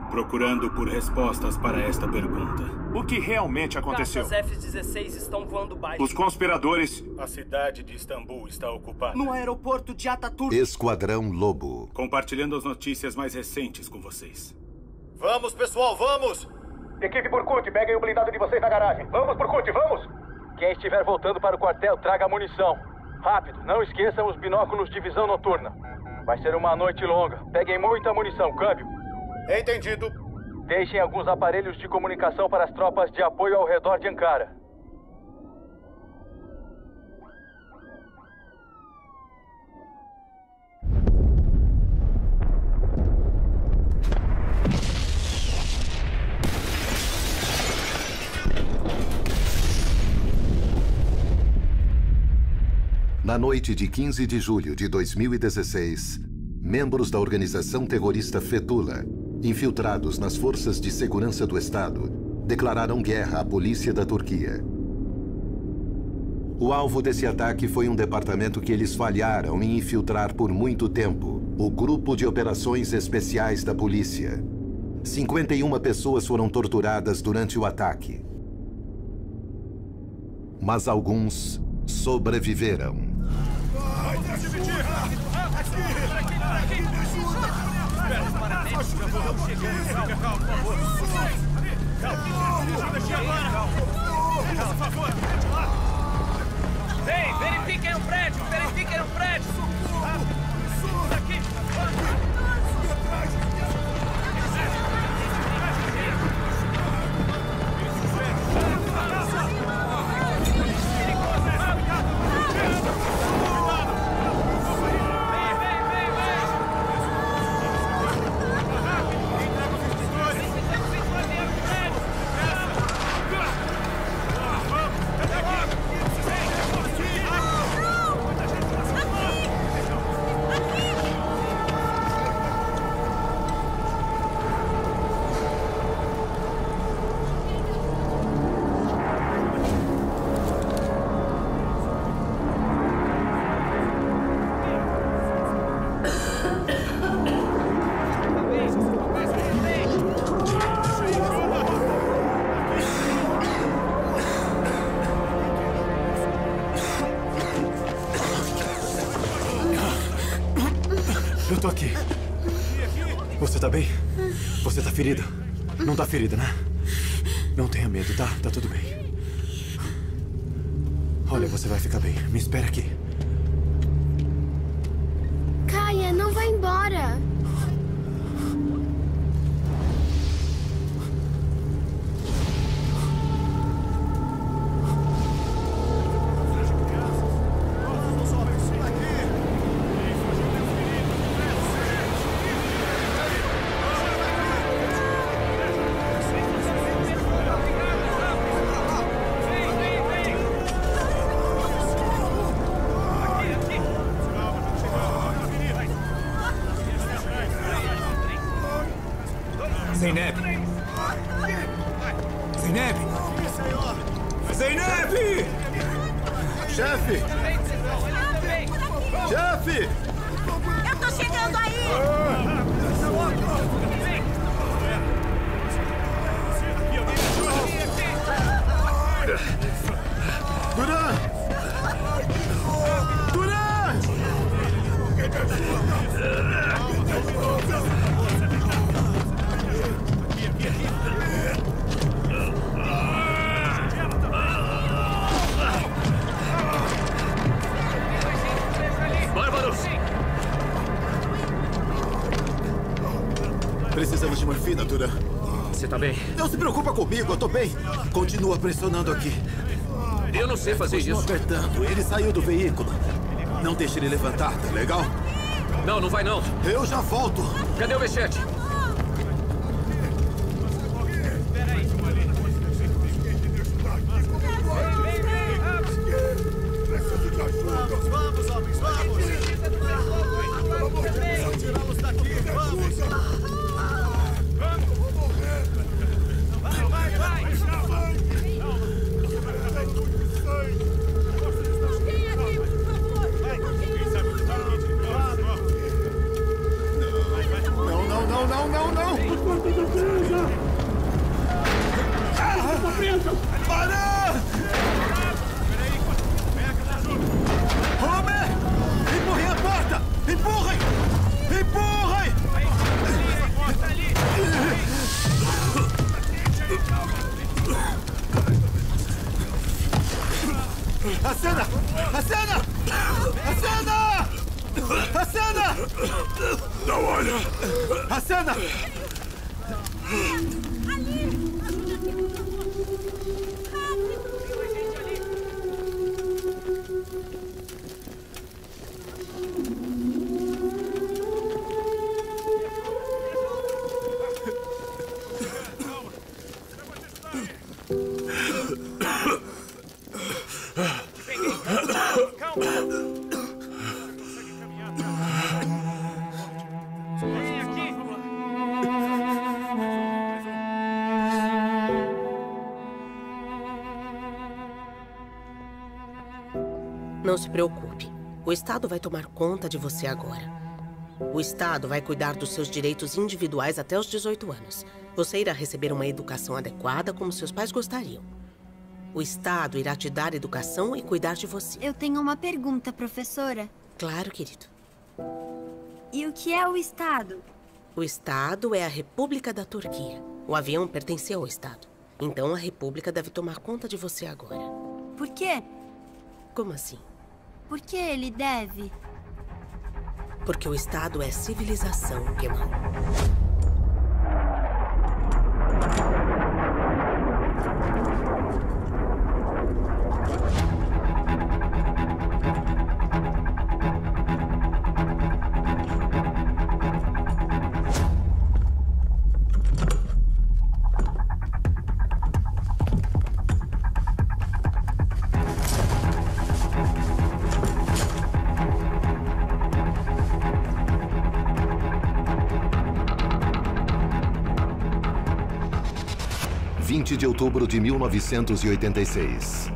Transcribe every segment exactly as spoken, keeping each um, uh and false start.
Procurando por respostas para esta pergunta. O que realmente aconteceu? Caças F dezesseis estão voando baixo. Os conspiradores... A cidade de Istambul está ocupada. No aeroporto de Ataturk. Esquadrão Lobo. Compartilhando as notícias mais recentes com vocês. Vamos, pessoal, vamos! Equipe Burkut, peguem o blindado de vocês na garagem. Vamos, Burkut, vamos! Quem estiver voltando para o quartel, traga munição. Rápido, não esqueçam os binóculos de visão noturna. Vai ser uma noite longa. Peguem muita munição, câmbio. Entendido. Deixem alguns aparelhos de comunicação para as tropas de apoio ao redor de Ankara. Na noite de quinze de julho de dois mil e dezesseis, membros da organização terrorista Fethullah, infiltrados nas forças de segurança do Estado, declararam guerra à polícia da Turquia. O alvo desse ataque foi um departamento que eles falharam em infiltrar por muito tempo, o Grupo de Operações Especiais da Polícia. cinquenta e uma pessoas foram torturadas durante o ataque. Mas alguns sobreviveram. Ei, verifiquem o prédio! Verifiquem o prédio! Aqui! Eu tô aqui. Você tá bem? Você tá ferida? Não tá ferida, né? Não tenha medo, tá? Tá tudo bem. Olha, você vai ficar bem. Me espera aqui. Kaia, não vai embora. Zeynep! Zeynep! Zeynep! Chefe! Chefe! Eu tô chegando aí! Duran! Duran! Precisamos de morfina, Duran. Você tá bem? Não se preocupa comigo, eu tô bem. Continua pressionando aqui. Eu não sei fazer Continua isso. apertando. Ele saiu do veículo. Não deixe ele levantar, tá legal? Não, não vai não. Eu já volto. Cadê o Bechete? Vamos, vamos, homens, vamos! Vamos tirá-los daqui, vamos! Vamos! Vou morrer! Vai, vai, vai! Alguém aqui, por favor! Não, não, não, não! Acena! Acena! Acena! Não olha! Acena! Não se preocupe. O Estado vai tomar conta de você agora. O Estado vai cuidar dos seus direitos individuais até os dezoito anos. Você irá receber uma educação adequada como seus pais gostariam. O Estado irá te dar educação e cuidar de você. Eu tenho uma pergunta, professora. Claro, querido. E o que é o Estado? O Estado é a República da Turquia. O avião pertencia ao Estado. Então a República deve tomar conta de você agora. Por quê? Como assim? Por que ele deve? Porque o Estado é civilização, Kemal. vinte de outubro de mil novecentos e oitenta e seis.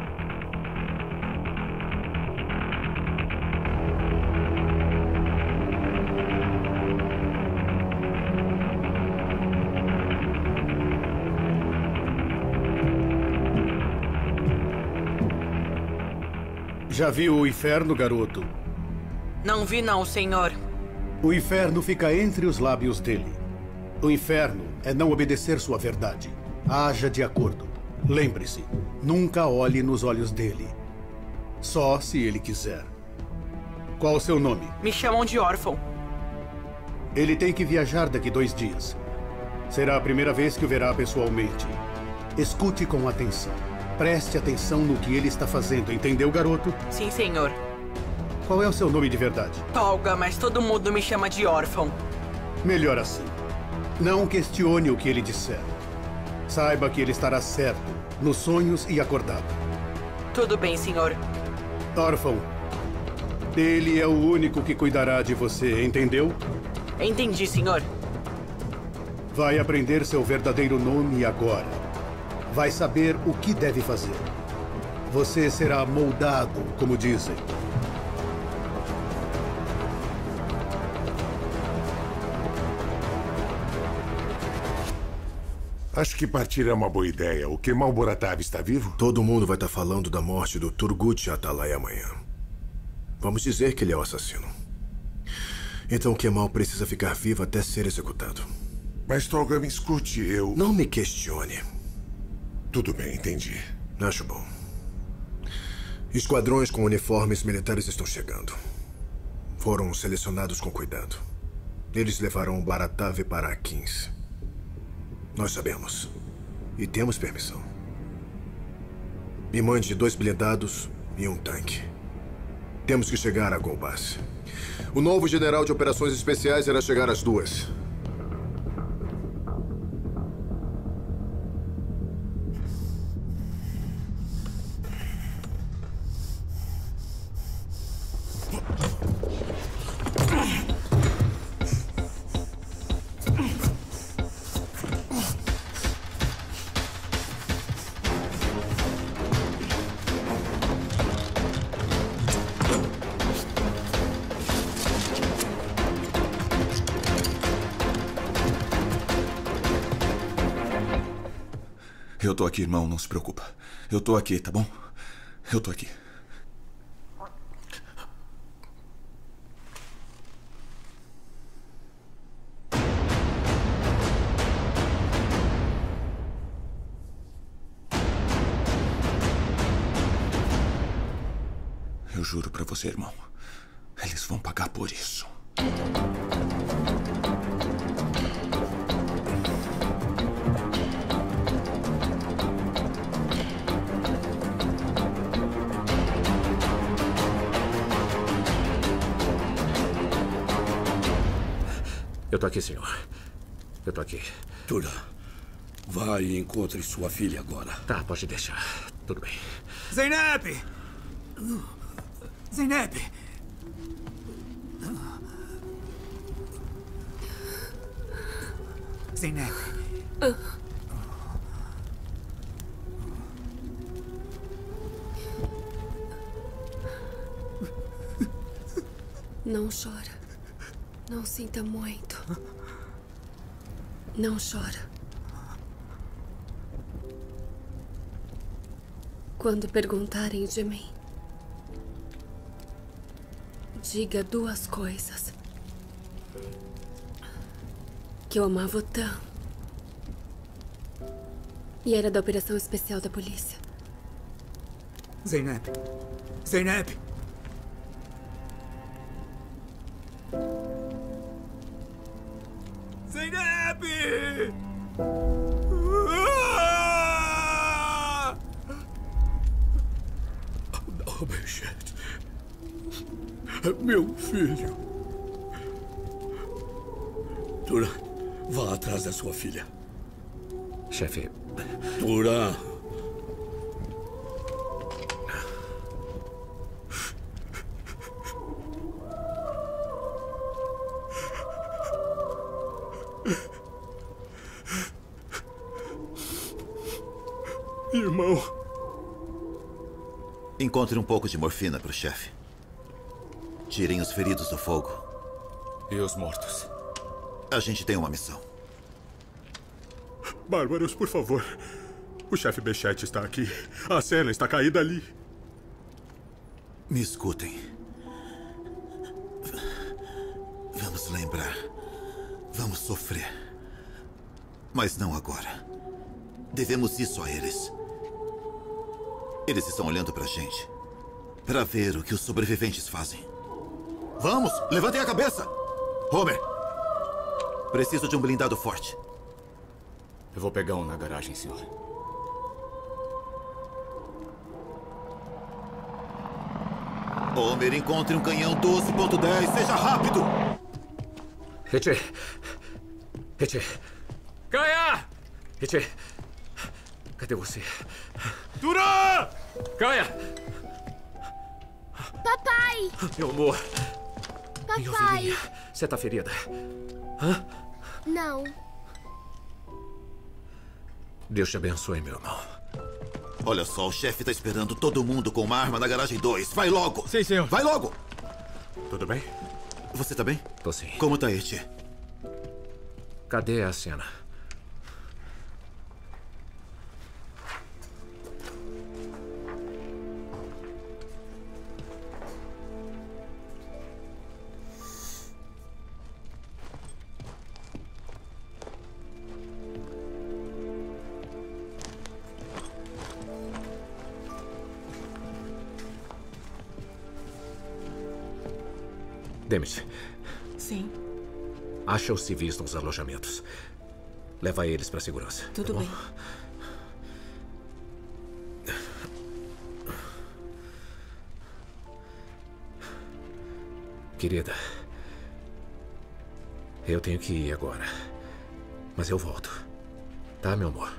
Já viu o inferno, garoto? Não vi não, senhor. O inferno fica entre os lábios dele. O inferno é não obedecer sua verdade. Haja de acordo. Lembre-se, nunca olhe nos olhos dele. Só se ele quiser. Qual o seu nome? Me chamam de órfão. Ele tem que viajar daqui dois dias. Será a primeira vez que o verá pessoalmente. Escute com atenção. Preste atenção no que ele está fazendo, entendeu, garoto? Sim, senhor. Qual é o seu nome de verdade? Tolga, mas todo mundo me chama de órfão. Melhor assim. Não questione o que ele disser. Saiba que ele estará certo, nos sonhos e acordado. Tudo bem, senhor. Órfão, ele é o único que cuidará de você, entendeu? Entendi, senhor. Vai aprender seu verdadeiro nome agora. Vai saber o que deve fazer. Você será moldado, como dizem. Acho que partir é uma boa ideia. O Kemal Boratav está vivo? Todo mundo vai estar falando da morte do Turgut Atalay amanhã. Vamos dizer que ele é o assassino. Então Kemal precisa ficar vivo até ser executado. Mas Tolga, me escute, eu... Não me questione. Tudo bem, entendi. Acho bom. Esquadrões com uniformes militares estão chegando. Foram selecionados com cuidado. Eles levarão o Baratav para a quinze. Nós sabemos. E temos permissão. Me mande dois blindados e um tanque. Temos que chegar a Golbas. O novo general de operações especiais irá chegar às duas. Eu tô aqui, irmão, não se preocupa. Eu tô aqui, tá bom? Eu tô aqui. Eu juro pra você, irmão. Eles vão pagar por isso. Eu tô aqui, senhor. Eu tô aqui. Tura, vá e encontre sua filha agora. Tá, pode deixar. Tudo bem. Zeynep! Zeynep! Zeynep. Não chora. Não sinta muito. Não chora. Quando perguntarem de mim, diga duas coisas. Que eu amava o Tan. E era da operação especial da polícia. Zeynep. Zeynep. Zeynep! Ah! Não, Behchet. Meu filho. Tura, vá atrás da sua filha. Chefe. Tura. Irmão. Encontre um pouco de morfina para o chefe. Tirem os feridos do fogo. E os mortos? A gente tem uma missão. Bárbaros, por favor. O chefe Behchet está aqui. A cela está caída ali. Me escutem. Vamos lembrar. Vamos sofrer. Mas não agora. Devemos isso a eles. Eles estão olhando pra gente. Pra ver o que os sobreviventes fazem. Vamos! Levantem a cabeça! Homer! Preciso de um blindado forte. Eu vou pegar um na garagem, senhor. Homer, encontre um canhão doze ponto dez. Seja rápido! Richie! Richie! Caia! Richie! Cadê você? Tura! Caia! Papai! Meu amor! Minha Papai! ovelhinha. Você tá ferida? Hã? Não. Deus te abençoe, meu irmão. Olha só, o chefe tá esperando todo mundo com uma arma na garagem dois. Vai logo! Sim, senhor. Vai logo! Tudo bem? Você tá bem? Tô sim. Como tá, Eti? Cadê a cena? Demis. Sim. Acha os civis nos alojamentos. Leva eles para segurança. Tudo tá bem. Querida, eu tenho que ir agora. Mas eu volto. Tá, meu amor?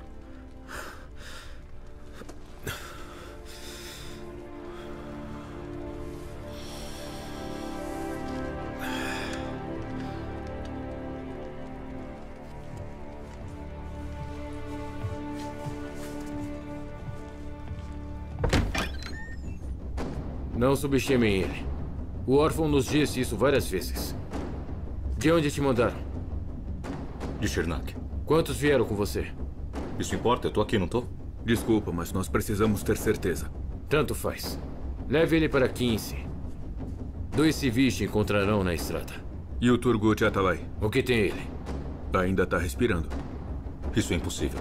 Não subestimem ele. O órfão nos disse isso várias vezes. De onde te mandaram? De Chernak. Quantos vieram com você? Isso importa? Eu tô aqui, não tô? Desculpa, mas nós precisamos ter certeza. Tanto faz. Leve ele para quinze. Dois civis te encontrarão na estrada. E o Turgut Atalay? O que tem ele? Ainda está respirando. Isso é impossível.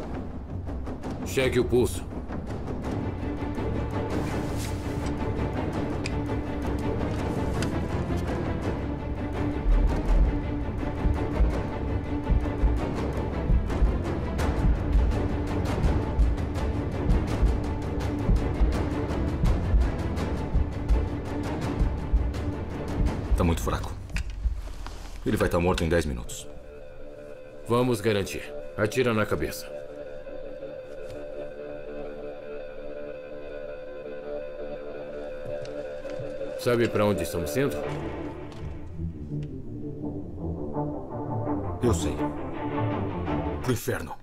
Cheque o pulso. Tá muito fraco. Ele vai estar morto em dez minutos. Vamos garantir. Atira na cabeça. Sabe para onde estamos indo? Eu sei. Pro inferno.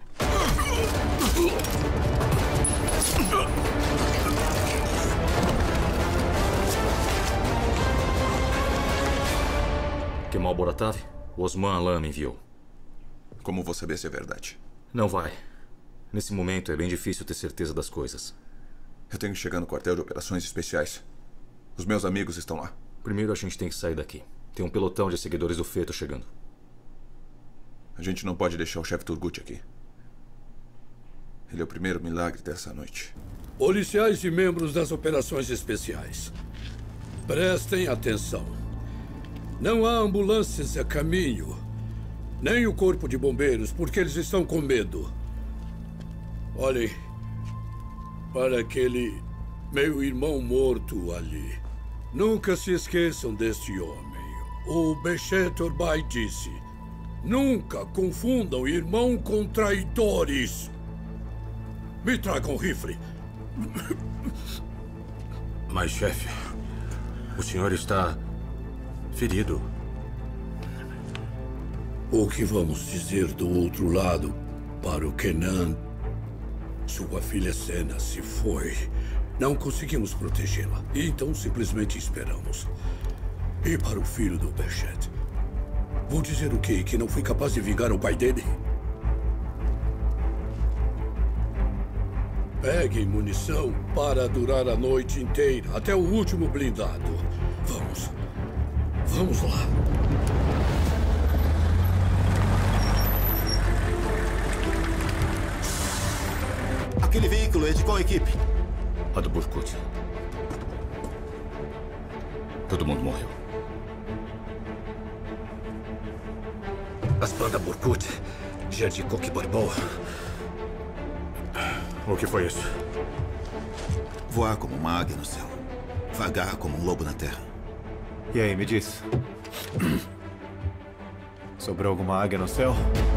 Kemal Boratav? Osman Alam me enviou. Como vou saber se é verdade? Não vai. Nesse momento é bem difícil ter certeza das coisas. Eu tenho que chegar no quartel de operações especiais. Os meus amigos estão lá. Primeiro a gente tem que sair daqui. Tem um pelotão de seguidores do feto chegando. A gente não pode deixar o chefe Turgut aqui. Ele é o primeiro milagre dessa noite. Policiais e membros das operações especiais. Prestem atenção. Não há ambulâncias a caminho. Nem o corpo de bombeiros, porque eles estão com medo. Olhem para aquele meu irmão morto ali. Nunca se esqueçam deste homem. O Bechet Orbay disse: nunca confundam irmão com traidores. Me tragam um rifle. Mas, chefe, o senhor está ferido. O que vamos dizer do outro lado para o Kenan? Sua filha Sena se foi. Não conseguimos protegê-la. Então simplesmente esperamos. E para o filho do Bechet? Vou dizer o quê? Que não fui capaz de vingar o pai dele? Peguem munição para durar a noite inteira, até o último blindado. Vamos. Vamos lá. Aquele veículo é de qual equipe? A do Burkut. Todo mundo morreu. As bandas Burkut, Jerdikok e Barboa. O que foi isso? Voar como uma águia no céu. Vagar como um lobo na terra. E aí, me diz. Sobrou alguma águia no céu?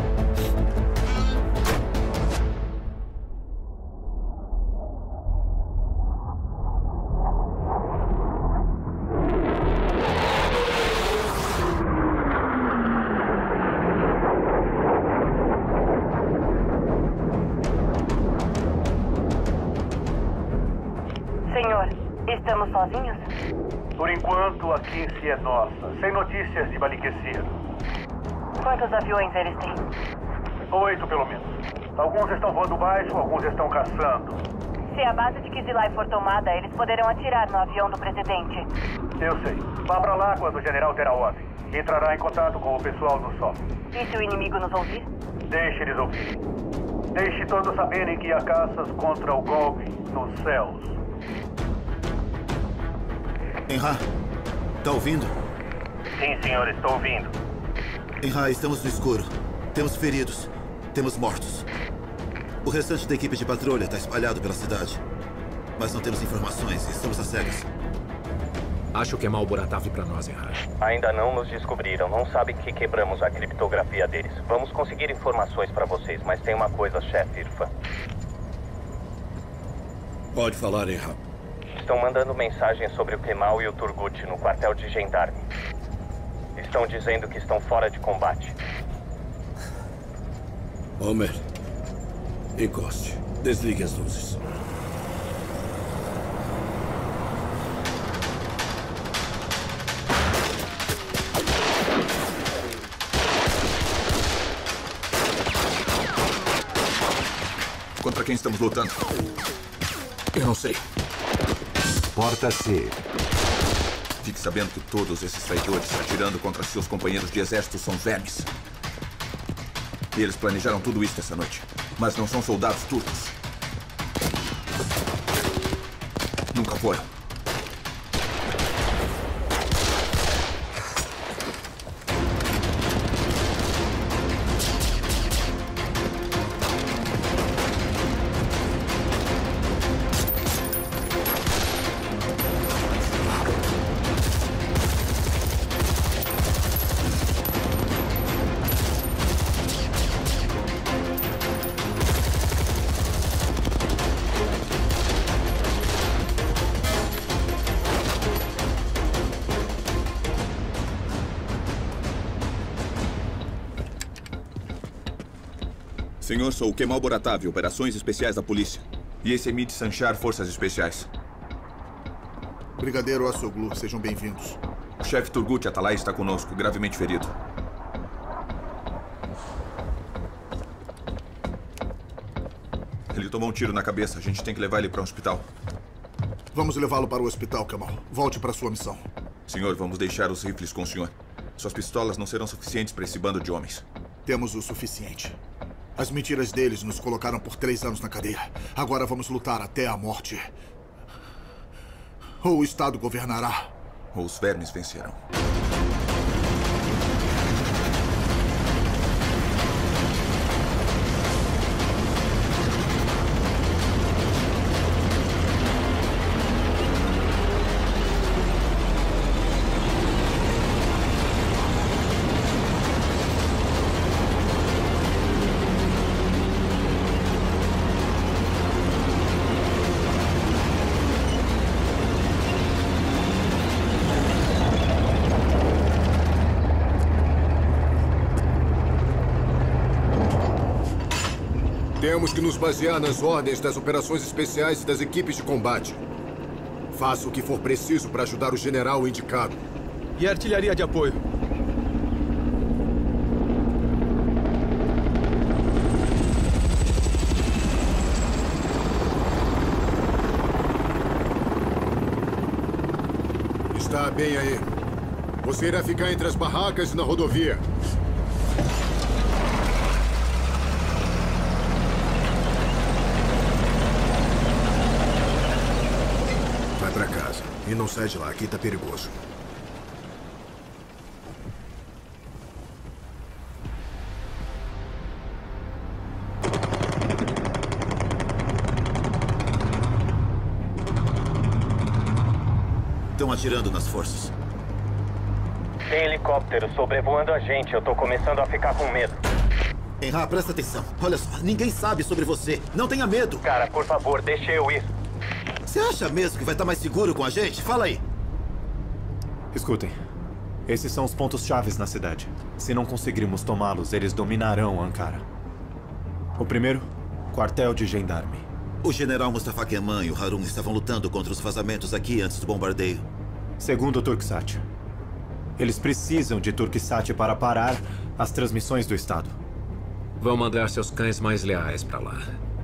Senhor, estamos sozinhos? Por enquanto, a Quincy é nossa. Sem notícias de Balikesir. Quantos aviões eles têm? Oito, pelo menos. Alguns estão voando baixo, alguns estão caçando. Se a base de Kizilay for tomada, eles poderão atirar no avião do presidente. Eu sei. Vá pra lá quando o general terá ordem. Entrará em contato com o pessoal no sol. E se o inimigo nos ouvir? Deixe eles ouvir. Deixe todos saberem que há caças contra o golpe nos céus. Enra, tá ouvindo? Sim, senhor, estou ouvindo. Enra, estamos no escuro. Temos feridos. Temos mortos. O restante da equipe de patrulha está espalhado pela cidade. Mas não temos informações. Estamos às cegas. Acho que é mal Boratav para nós, Enra. Ainda não nos descobriram. Não sabem que quebramos a criptografia deles. Vamos conseguir informações para vocês, mas tem uma coisa, chefe Irfan. Pode falar, Enra. Estão mandando mensagens sobre o Kemal e o Turgut no quartel de gendarme. Estão dizendo que estão fora de combate. Homer, encoste. Desligue as luzes. Contra quem estamos lutando? Eu não sei. Porta C. Fique sabendo que todos esses traidores atirando contra seus companheiros de exército são vermes. E eles planejaram tudo isso essa noite. Mas não são soldados turcos. Nunca foram. Senhor, sou o Kemal Boratavi, Operações Especiais da Polícia. E esse é Mid Sanchar, Forças Especiais. Brigadeiro Assoglu, sejam bem-vindos. O chefe Turgut Atalay está conosco, gravemente ferido. Ele tomou um tiro na cabeça. A gente tem que levar ele para um hospital. Vamos levá-lo para o hospital, Kemal. Volte para sua missão. Senhor, vamos deixar os rifles com o senhor. Suas pistolas não serão suficientes para esse bando de homens. Temos o suficiente. As mentiras deles nos colocaram por três anos na cadeia. Agora vamos lutar até a morte. Ou o Estado governará. Ou os vermes vencerão. Temos que nos basear nas ordens das operações especiais e das equipes de combate. Faça o que for preciso para ajudar o general indicado. E a artilharia de apoio? Está bem aí. Você irá ficar entre as barracas e na rodovia. Pra casa. E não sai de lá, aqui tá perigoso. Estão atirando nas forças. Tem helicóptero sobrevoando a gente. Eu tô começando a ficar com medo. Enra, presta atenção. Olha só, ninguém sabe sobre você. Não tenha medo. Cara, por favor, deixa eu ir. Você acha mesmo que vai estar mais seguro com a gente? Fala aí. Escutem. Esses são os pontos chaves na cidade. Se não conseguirmos tomá-los, eles dominarão Ankara. O primeiro, quartel de gendarme. O general Mustafa Kemal e o Harun estavam lutando contra os vazamentos aqui antes do bombardeio. Segundo o Turksat. Eles precisam de Turksat para parar as transmissões do Estado. Vão mandar seus cães mais leais para lá.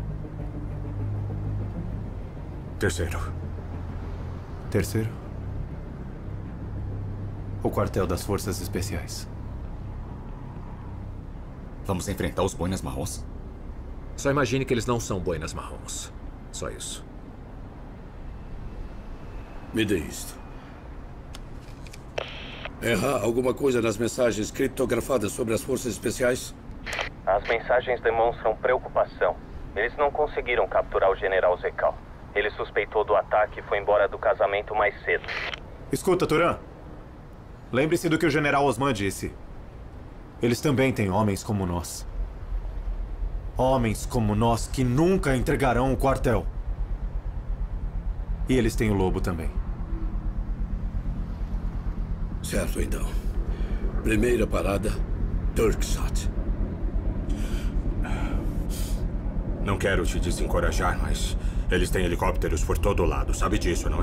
Terceiro. Terceiro? O quartel das Forças Especiais. Vamos enfrentar os boinas marrons? Só imagine que eles não são boinas marrons. Só isso. Me dê isto. Errar alguma coisa nas mensagens criptografadas sobre as Forças Especiais? As mensagens demonstram preocupação. Eles não conseguiram capturar o general Zekal. Ele suspeitou do ataque e foi embora do casamento mais cedo. Escuta, Turan. Lembre-se do que o general Osman disse. Eles também têm homens como nós. Homens como nós que nunca entregarão o quartel. E eles têm o lobo também. Certo, então. Primeira parada, Turksat. Não quero te desencorajar, mas eles têm helicópteros por todo lado. Sabe disso, não é?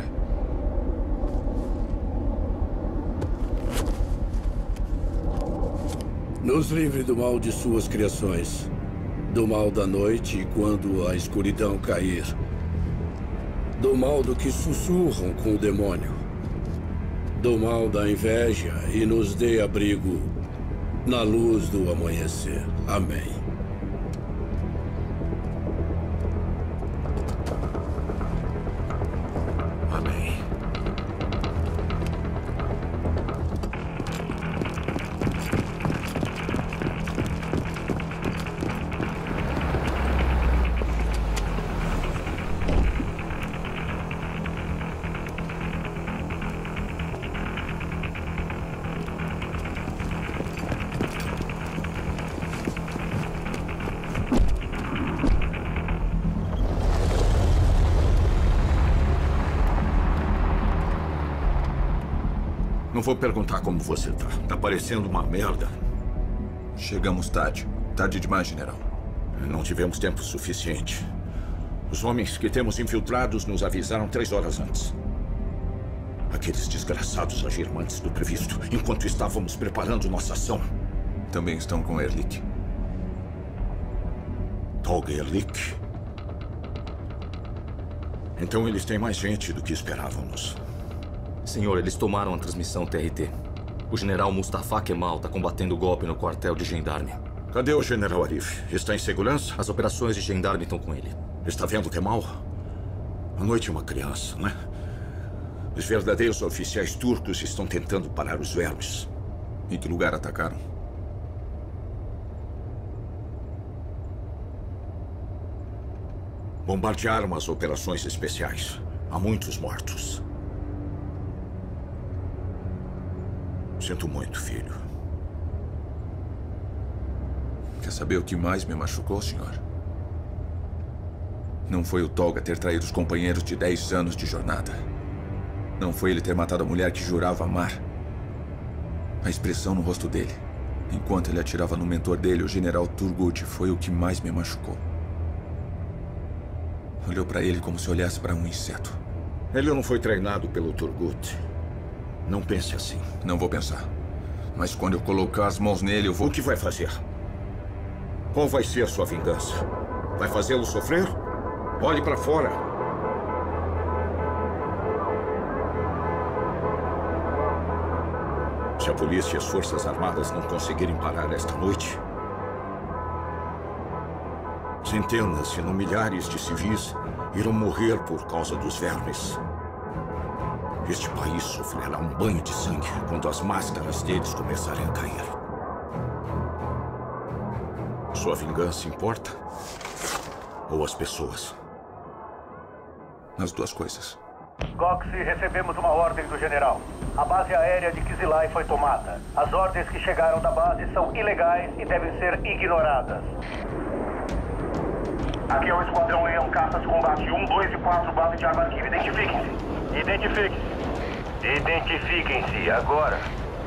Nos livre do mal de suas criações. Do mal da noite e quando a escuridão cair. Do mal do que sussurram com o demônio. Do mal da inveja e nos dê abrigo na luz do amanhecer. Amém. Amém. Não vou perguntar como você tá. Tá parecendo uma merda. Chegamos tarde. Tarde demais, general. Não tivemos tempo suficiente. Os homens que temos infiltrados nos avisaram três horas antes. Aqueles desgraçados agiram antes do previsto, enquanto estávamos preparando nossa ação. Também estão com Ehrlich. Tolga Ehrlich? Então eles têm mais gente do que esperávamos. Senhor, eles tomaram a transmissão T R T. O general Mustafa Kemal está combatendo o golpe no quartel de gendarme. Cadê o general Arif? Está em segurança? As operações de gendarme estão com ele. Está vendo Kemal? À noite é uma criança, né? Os verdadeiros oficiais turcos estão tentando parar os vermes. Em que lugar atacaram? Bombardearam as operações especiais. Há muitos mortos. Sinto muito, filho. Quer saber o que mais me machucou, senhor? Não foi o Tolga ter traído os companheiros de dez anos de jornada. Não foi ele ter matado a mulher que jurava amar. A expressão no rosto dele, enquanto ele atirava no mentor dele, o general Turgut, foi o que mais me machucou. Olhou para ele como se olhasse para um inseto. Ele não foi treinado pelo Turgut. Não pense assim. Não vou pensar. Mas quando eu colocar as mãos nele, eu vou... O que vai fazer? Qual vai ser a sua vingança? Vai fazê-lo sofrer? Olhe para fora. Se a polícia e as forças armadas não conseguirem parar esta noite, centenas, se não milhares de civis irão morrer por causa dos vermes. Este país sofrerá um banho de sangue quando as máscaras deles começarem a cair. Sua vingança importa? Ou as pessoas? As duas coisas. Goxi, recebemos uma ordem do general. A base aérea de Kizilay foi tomada. As ordens que chegaram da base são ilegais e devem ser ignoradas. Aqui é o Esquadrão Leão Caças Combate um, dois e quatro, base de Arbakiv. Identifiquem-se. Identifiquem-se. Identifiquem-se agora.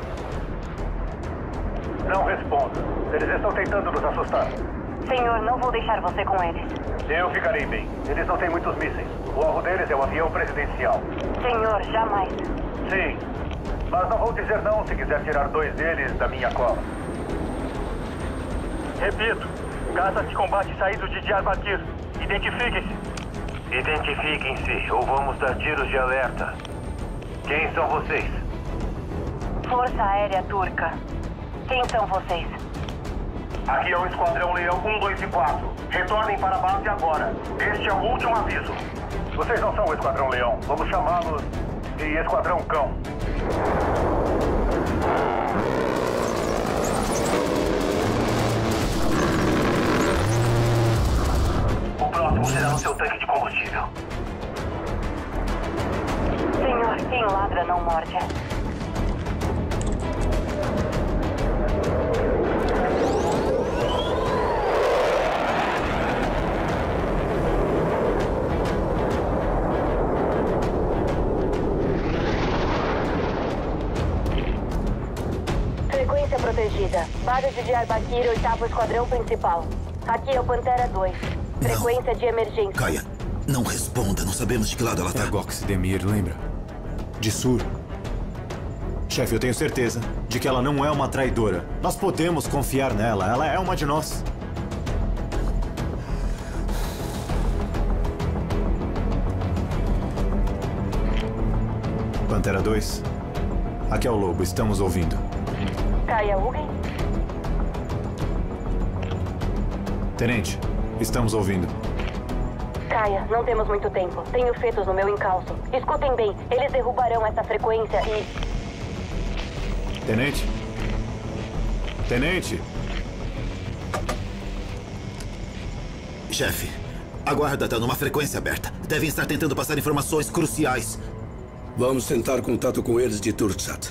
Não responda. Eles estão tentando nos assustar. Senhor, não vou deixar você com eles. Eu ficarei bem. Eles não têm muitos mísseis. O alvo deles é o avião presidencial. Senhor, jamais. Sim. Mas não vou dizer não se quiser tirar dois deles da minha cola. Repito. Caças de combate saídos de Diyarbakir. Identifiquem-se. Identifiquem-se ou vamos dar tiros de alerta. Quem são vocês? Força Aérea Turca. Quem são vocês? Aqui é o Esquadrão Leão um, dois e quatro. Retornem para a base agora. Este é o último aviso. Vocês não são o Esquadrão Leão. Vamos chamá-los de Esquadrão Cão. O próximo será no seu tanque de combustível. Senhor, quem ladra não morde. Frequência protegida. Base de Diyarbakir, oitavo esquadrão principal. Aqui é o Pantera dois. Frequência não. de emergência. Caia, não responda. Não sabemos de que lado ela tá. É a Gox Demir, lembra? De Sur. Chefe, eu tenho certeza de que ela não é uma traidora. Nós podemos confiar nela. Ela é uma de nós. Pantera dois. Aqui é o Lobo. Estamos ouvindo. Caia Ugin. Tenente, estamos ouvindo. Caia, não temos muito tempo. Tenho fetos no meu encalço. Escutem bem, eles derrubarão essa frequência e... Tenente? Tenente? Chefe, a guarda está numa frequência aberta. Devem estar tentando passar informações cruciais. Vamos tentar contato com eles de Turksat.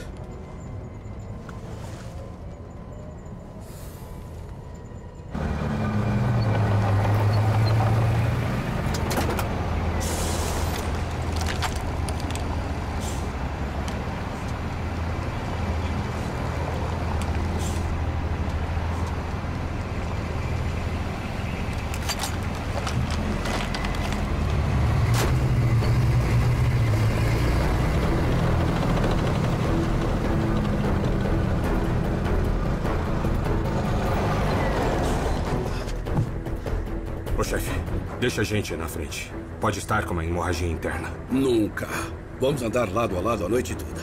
Ô, chefe, deixa a gente na frente. Pode estar com uma hemorragia interna. Nunca. Vamos andar lado a lado a noite toda.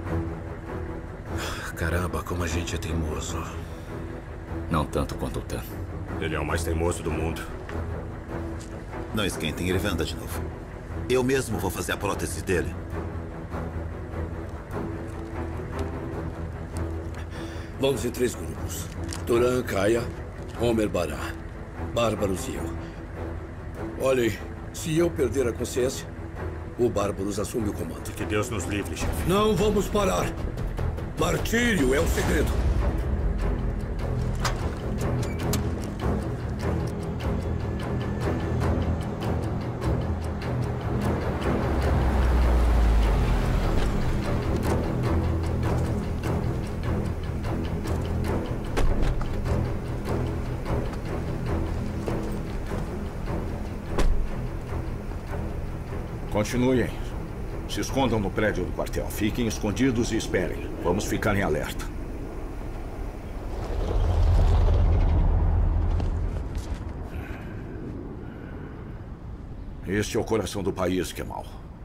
Caramba, como a gente é teimoso. Não tanto quanto o Tan. Ele é o mais teimoso do mundo. Não esquentem, ele vai andar de novo. Eu mesmo vou fazer a prótese dele. Vamos em três grupos. Turan, Kaya, Homer, Bará, Bárbaros e eu. Olhem, se eu perder a consciência, o Bárbaros assume o comando. Que Deus nos livre, chefe. Não vamos parar. Martírio é o segredo. Continuem. Se escondam no prédio do quartel. Fiquem escondidos e esperem. Vamos ficar em alerta. Este é o coração do país, Kemal.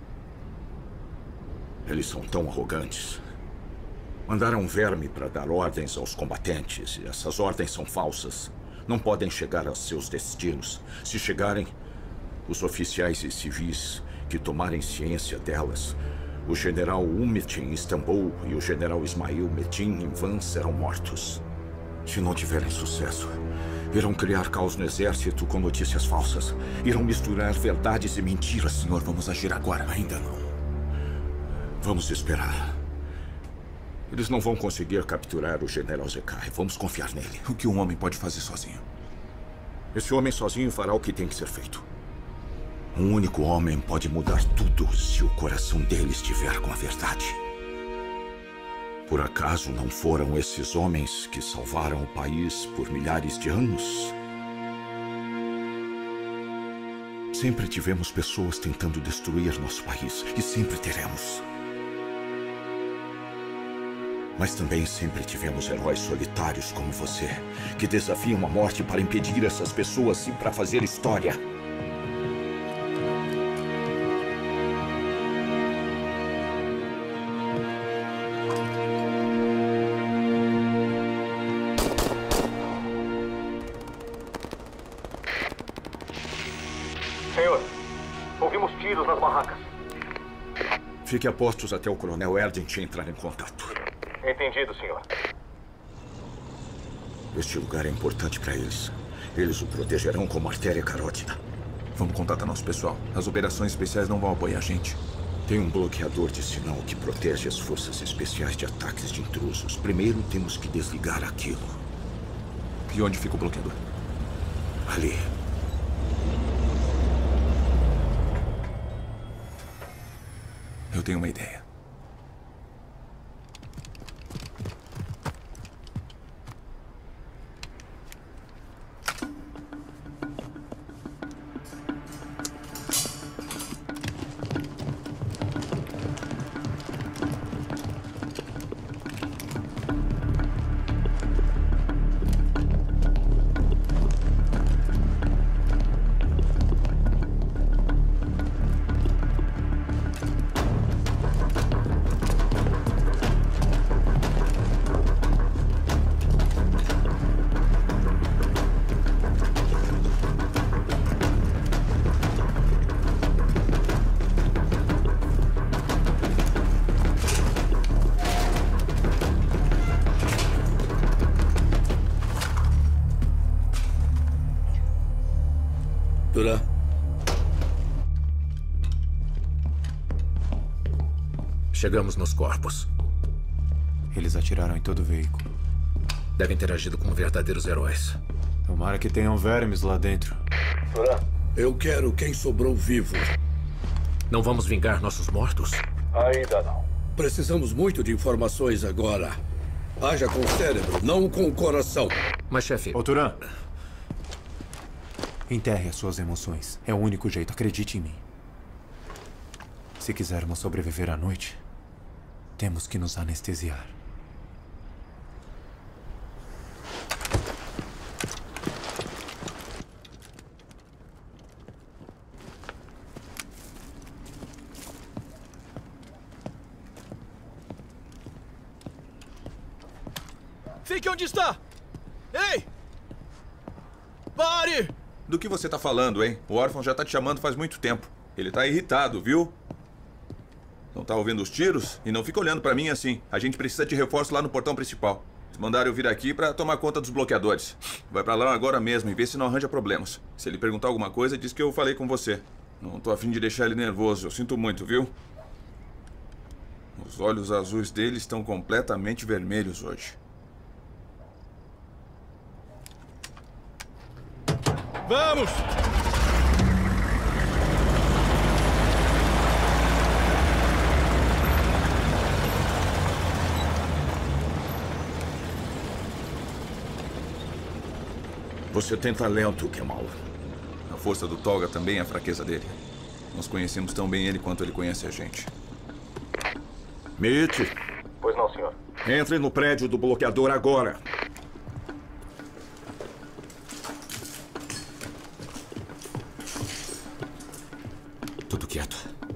Eles são tão arrogantes. Mandaram um verme para dar ordens aos combatentes. E essas ordens são falsas. Não podem chegar a seus destinos. Se chegarem, os oficiais e civis que tomarem ciência delas, o general Umit em Istambul e o general Ismail Metin em Van serão mortos. Se não tiverem sucesso, irão criar caos no exército com notícias falsas. Irão misturar verdades e mentiras. Senhor, vamos agir agora. Ainda não. Vamos esperar. Eles não vão conseguir capturar o general Zekai. Vamos confiar nele. O que um homem pode fazer sozinho? Esse homem sozinho fará o que tem que ser feito. Um único homem pode mudar tudo se o coração dele estiver com a verdade. Por acaso não foram esses homens que salvaram o país por milhares de anos? Sempre tivemos pessoas tentando destruir nosso país, e sempre teremos. Mas também sempre tivemos heróis solitários como você, que desafiam a morte para impedir essas pessoas e para fazer história. Fique a postos até o coronel Erdent entrar em contato. Entendido, senhor. Este lugar é importante para eles. Eles o protegerão como artéria carótida. Vamos contatar nosso pessoal. As operações especiais não vão apoiar a gente. Tem um bloqueador de sinal que protege as forças especiais de ataques de intrusos. Primeiro temos que desligar aquilo. E onde fica o bloqueador? Ali. Eu tenho uma ideia. Chegamos nos corpos. Eles atiraram em todo o veículo. Devem ter agido como verdadeiros heróis. Tomara que tenham vermes lá dentro. Eu quero quem sobrou vivo. Não vamos vingar nossos mortos? Ainda não. Precisamos muito de informações agora. Haja com o cérebro, não com o coração. Mas, chefe... Ô, Turan. Enterre as suas emoções. É o único jeito, acredite em mim. Se quisermos sobreviver à noite, temos que nos anestesiar. Fique onde está! Ei! Pare! Do que você tá falando, hein? O órfão já tá te chamando faz muito tempo. Ele tá irritado, viu? Não tá ouvindo os tiros? E não fica olhando pra mim assim. A gente precisa de reforço lá no portão principal. Eles mandaram eu vir aqui pra tomar conta dos bloqueadores. Vai pra lá agora mesmo e vê se não arranja problemas. Se ele perguntar alguma coisa, diz que eu falei com você. Não tô a fim de deixar ele nervoso. Eu sinto muito, viu? Os olhos azuis dele estão completamente vermelhos hoje. Vamos! Você tem talento, Kemal. A força do Tolga também é a fraqueza dele. Nós conhecemos tão bem ele quanto ele conhece a gente. Mitch. Pois não, senhor. Entre no prédio do bloqueador agora. Tudo quieto.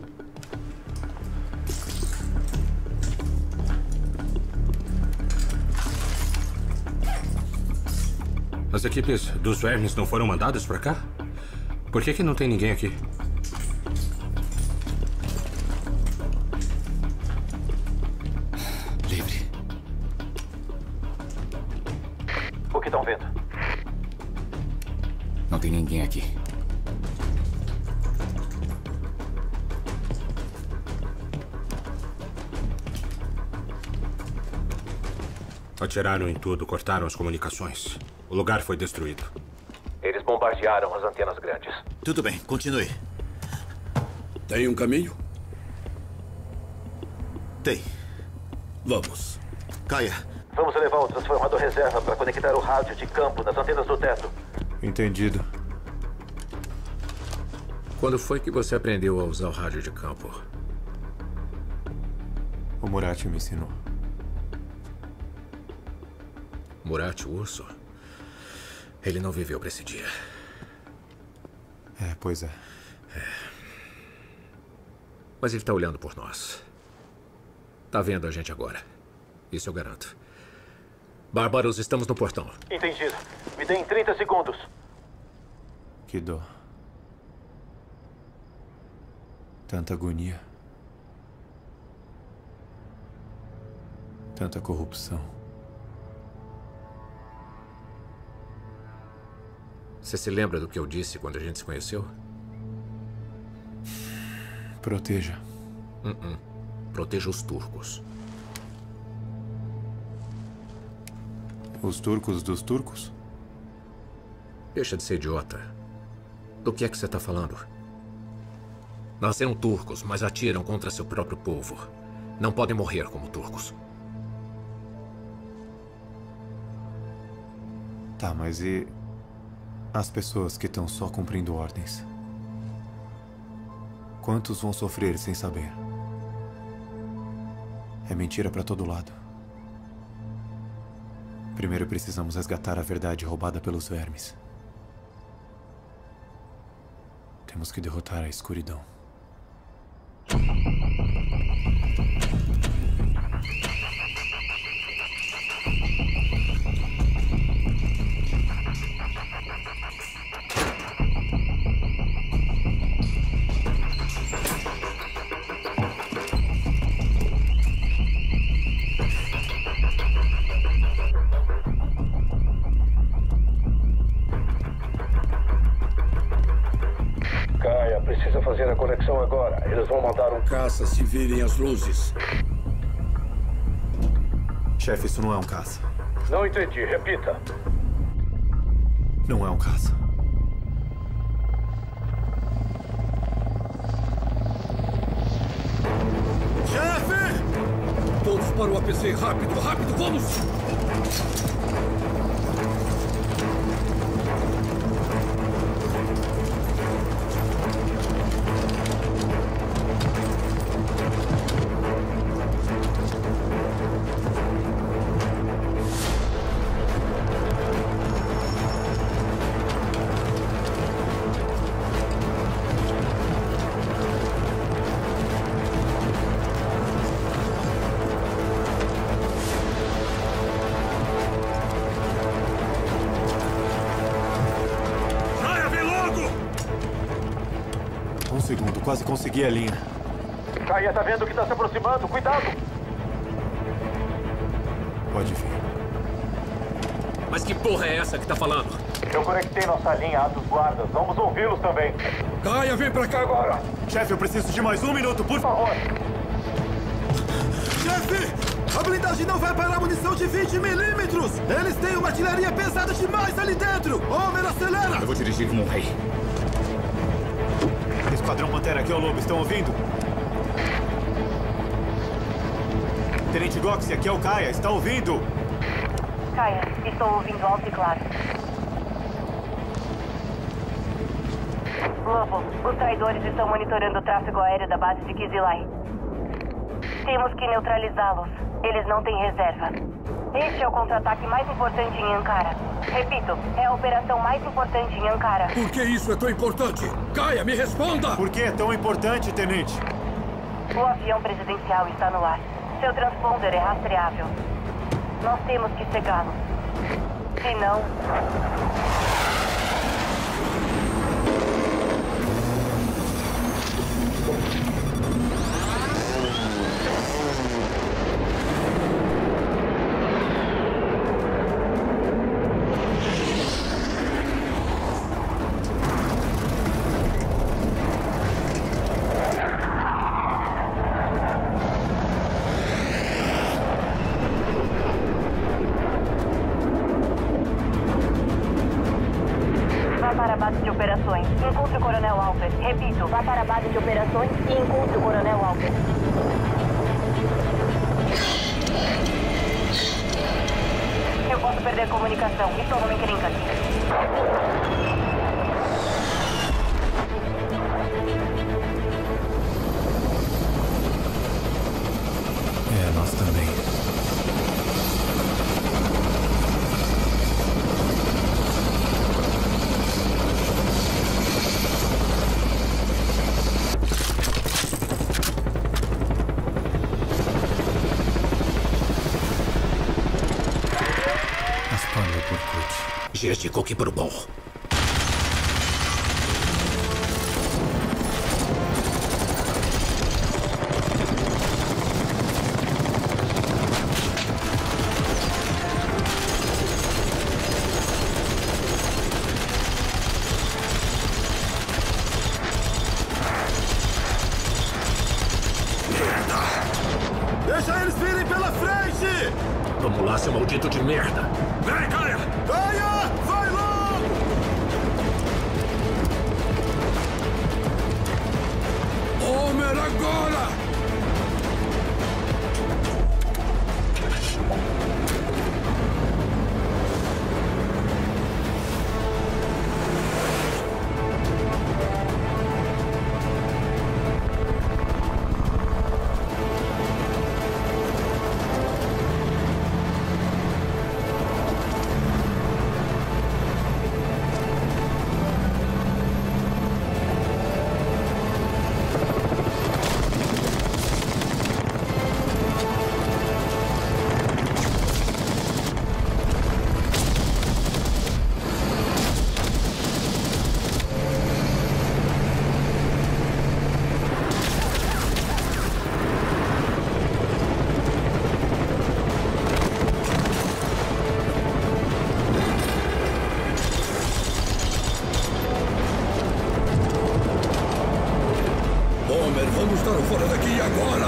As equipes dos vermes não foram mandadas pra cá? Por que que não tem ninguém aqui? Livre. O que estão vendo? Não tem ninguém aqui. Atiraram em tudo, cortaram as comunicações. O lugar foi destruído. Eles bombardearam as antenas grandes. Tudo bem, continue. Tem um caminho? Tem. Vamos. Caia. Vamos levar o transformador reserva para conectar o rádio de campo nas antenas do teto. Entendido. Quando foi que você aprendeu a usar o rádio de campo? O Murat me ensinou. Murat, o urso? Ele não viveu para esse dia. É, pois é. é. Mas ele tá olhando por nós. Tá vendo a gente agora. Isso eu garanto. Bárbaros, estamos no portão. Entendido. Me deem trinta segundos. Que dó. Tanta agonia. Tanta corrupção. Você se lembra do que eu disse quando a gente se conheceu? Proteja. Uh-uh. Proteja os turcos. Os turcos dos turcos? Deixa de ser idiota. Do que é que você está falando? Nasceram turcos, mas atiram contra seu próprio povo. Não podem morrer como turcos. Tá, mas e as pessoas que estão só cumprindo ordens? Quantos vão sofrer sem saber? É mentira para todo lado. Primeiro precisamos resgatar a verdade roubada pelos vermes. Temos que derrotar a escuridão. Precisa fazer a conexão agora. Eles vão mandar um caça se virem as luzes. Chefe, isso não é um caça. Não entendi. Repita. Não é um caça. Chefe! Todos para o A P C. Rápido, rápido, vamos! quase consegui a linha. Caia, tá vendo que tá se aproximando? Cuidado! Pode vir. Mas que porra é essa que tá falando? Eu conectei nossa linha à dos guardas. Vamos ouvi-los também. Caia, vem pra cá agora! Chefe, eu preciso de mais um minuto, por favor! Chefe! A blindagem não vai parar munição de vinte milímetros! Eles têm uma artilharia pesada demais ali dentro! Homer, acelera! Eu vou dirigir como um rei. Esquadrão Pantera, aqui é o Lobo, estão ouvindo? Tenente Goxi, aqui é o Caia, está ouvindo? Caia, estou ouvindo alto e claro. Lobo, os traidores estão monitorando o tráfego aéreo da base de Kizilai. Temos que neutralizá-los. Eles não têm reserva. Este é o contra-ataque mais importante em Ankara. Repito, é a operação mais importante em Ankara. Por que isso é tão importante? Caia, me responda! Por que é tão importante, Tenente? O avião presidencial está no ar. Seu transponder é rastreável. Nós temos que cegá-lo. Se não... Encontre o Coronel Alper. Repito, vá para a base de operações e encontre o Coronel Alper. Eu posso perder comunicação. Estou numa encrenca aqui. É, nós também. Este cookie por bom. Deixa eles virem pela frente! Vamos lá, seu maldito de merda! Vem, Caia! Caia! Vai logo! Homer, agora! Vamos dar o fora daqui agora!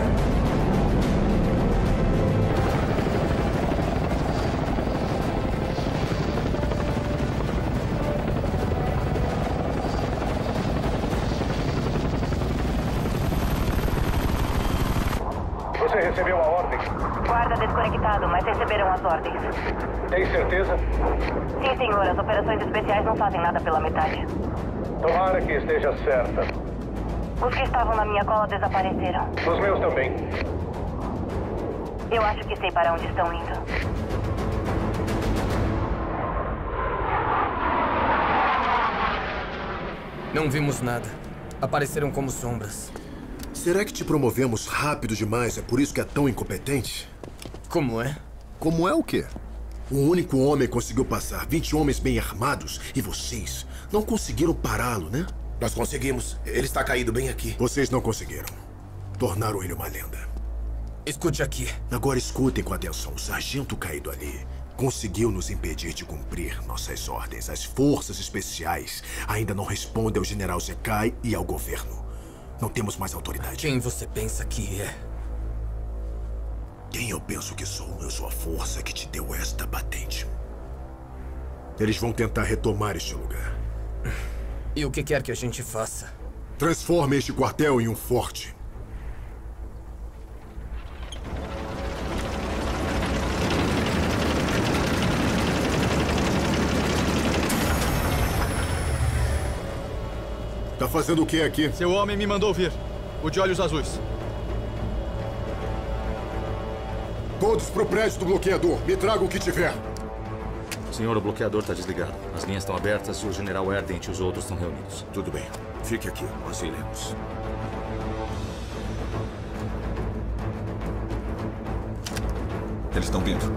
Você recebeu a ordem? Guarda desconectado, mas receberam as ordens. Tem certeza? Sim, senhor. As operações especiais não fazem nada pela metade. Tomara que esteja certa. Os que estavam na minha cola desapareceram. Os meus também. Eu acho que sei para onde estão indo. Não vimos nada. Apareceram como sombras. Será que te promovemos rápido demais? É por isso que é tão incompetente? Como é? Como é o quê? Um único homem conseguiu passar, vinte homens bem armados, e vocês não conseguiram pará-lo, né? Nós conseguimos. Ele está caído bem aqui. Vocês não conseguiram. Tornaram ele uma lenda. Escute aqui. Agora escutem com atenção. O sargento caído ali conseguiu nos impedir de cumprir nossas ordens. As forças especiais ainda não respondem ao general Zekai e ao governo. Não temos mais autoridade. Quem você pensa que é? Quem eu penso que sou? Eu sou a força que te deu esta patente. Eles vão tentar retomar este lugar. E o que quer que a gente faça? Transforme este quartel em um forte. Tá fazendo o que aqui? Seu homem me mandou vir. O de olhos azuis. Todos pro prédio do bloqueador. Me traga o que tiver. Senhor, o bloqueador está desligado. As linhas estão abertas e o general Erdent e os outros estão reunidos. Tudo bem. Fique aqui. Nós iremos. Eles estão vindo.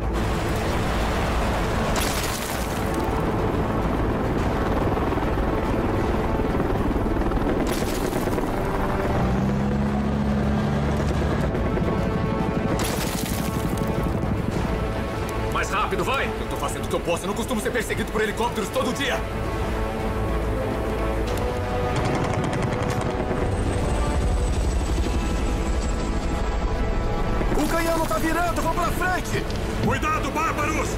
Mais rápido, vai! Eu tô fazendo o que eu posso. Eu não costumo ser perseguido por helicópteros todo dia. O canhão não tá virando. Vamos pra frente. Cuidado, bárbaros!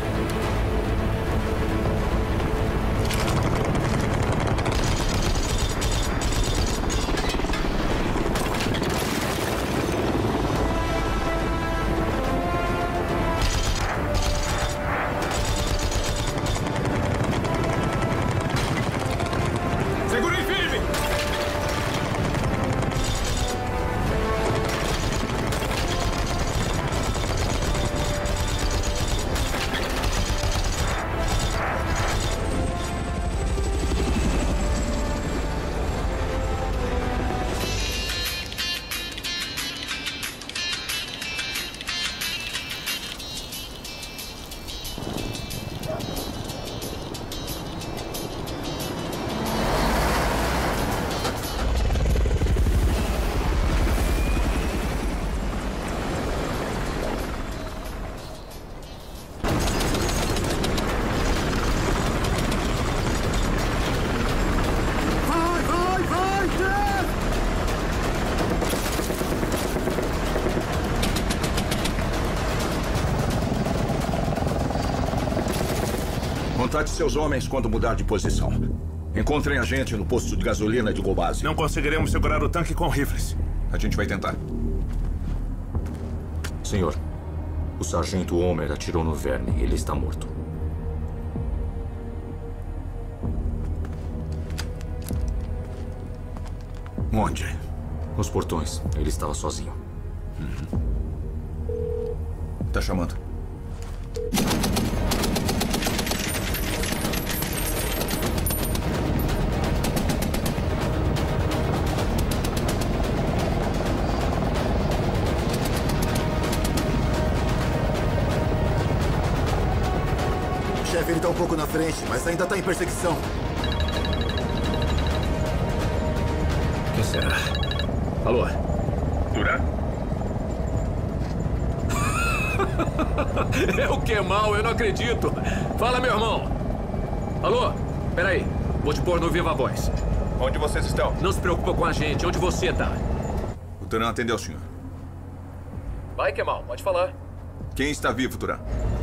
Contate seus homens quando mudar de posição. Encontrem a gente no posto de gasolina de Gobase. Não conseguiremos segurar o tanque com rifles. A gente vai tentar. Senhor, o sargento Homer atirou no verme. Ele está morto. Onde? Nos portões. Ele estava sozinho. Uhum. Tá chamando. Chefe, ele tá um pouco na frente, mas ainda tá em perseguição. Quem será? Alô? Duran? É o Kemal, eu não acredito. Fala, meu irmão. Alô? Peraí, vou te pôr no Viva Voz. Onde vocês estão? Não se preocupa com a gente, onde você tá? O Duran atendeu o senhor. Vai, Kemal, pode falar. Quem está vivo, Duran?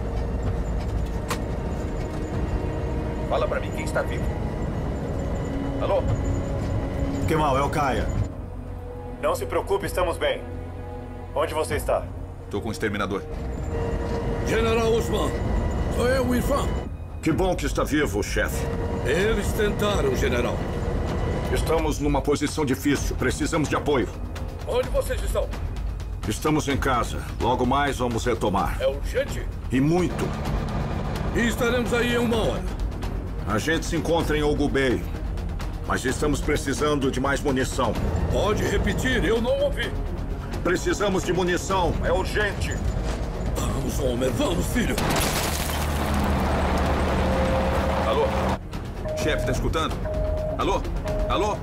Fala pra mim, quem está vivo? Alô? Kemal, é o Kaya. Não se preocupe, estamos bem. Onde você está? Tô com o exterminador. General Osman, sou eu, Irfan. Que bom que está vivo, chefe. Eles tentaram, general. Estamos numa posição difícil. Precisamos de apoio. Onde vocês estão? Estamos em casa. Logo mais vamos retomar. É urgente? E muito. E estaremos aí em uma hora. A gente se encontra em Ogubei. Mas estamos precisando de mais munição. Pode repetir, eu não ouvi. Precisamos de munição. É urgente. Vamos, Homer, vamos, filho. Alô? Chefe, tá escutando? Alô? Alô?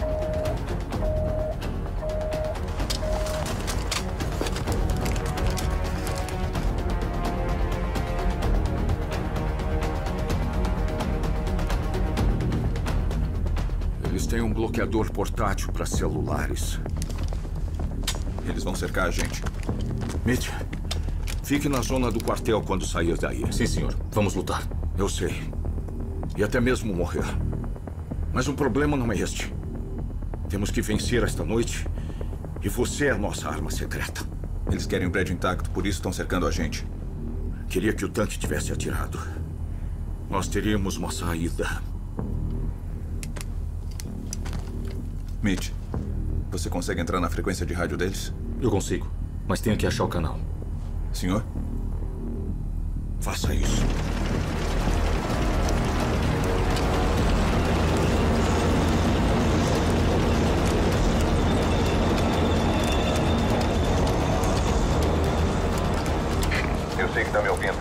Eles têm um bloqueador portátil para celulares. Eles vão cercar a gente. Mitch, fique na zona do quartel quando sair daí. Sim, senhor. Vamos lutar. Eu sei. E até mesmo morrer. Mas o problema não é este. Temos que vencer esta noite. E você é a nossa arma secreta. Eles querem o prédio intacto, por isso estão cercando a gente. Queria que o tanque tivesse atirado. Nós teríamos uma saída. Mitch, você consegue entrar na frequência de rádio deles? Eu consigo, mas tenho que achar o canal. Senhor? Faça isso. Eu sei que está me ouvindo.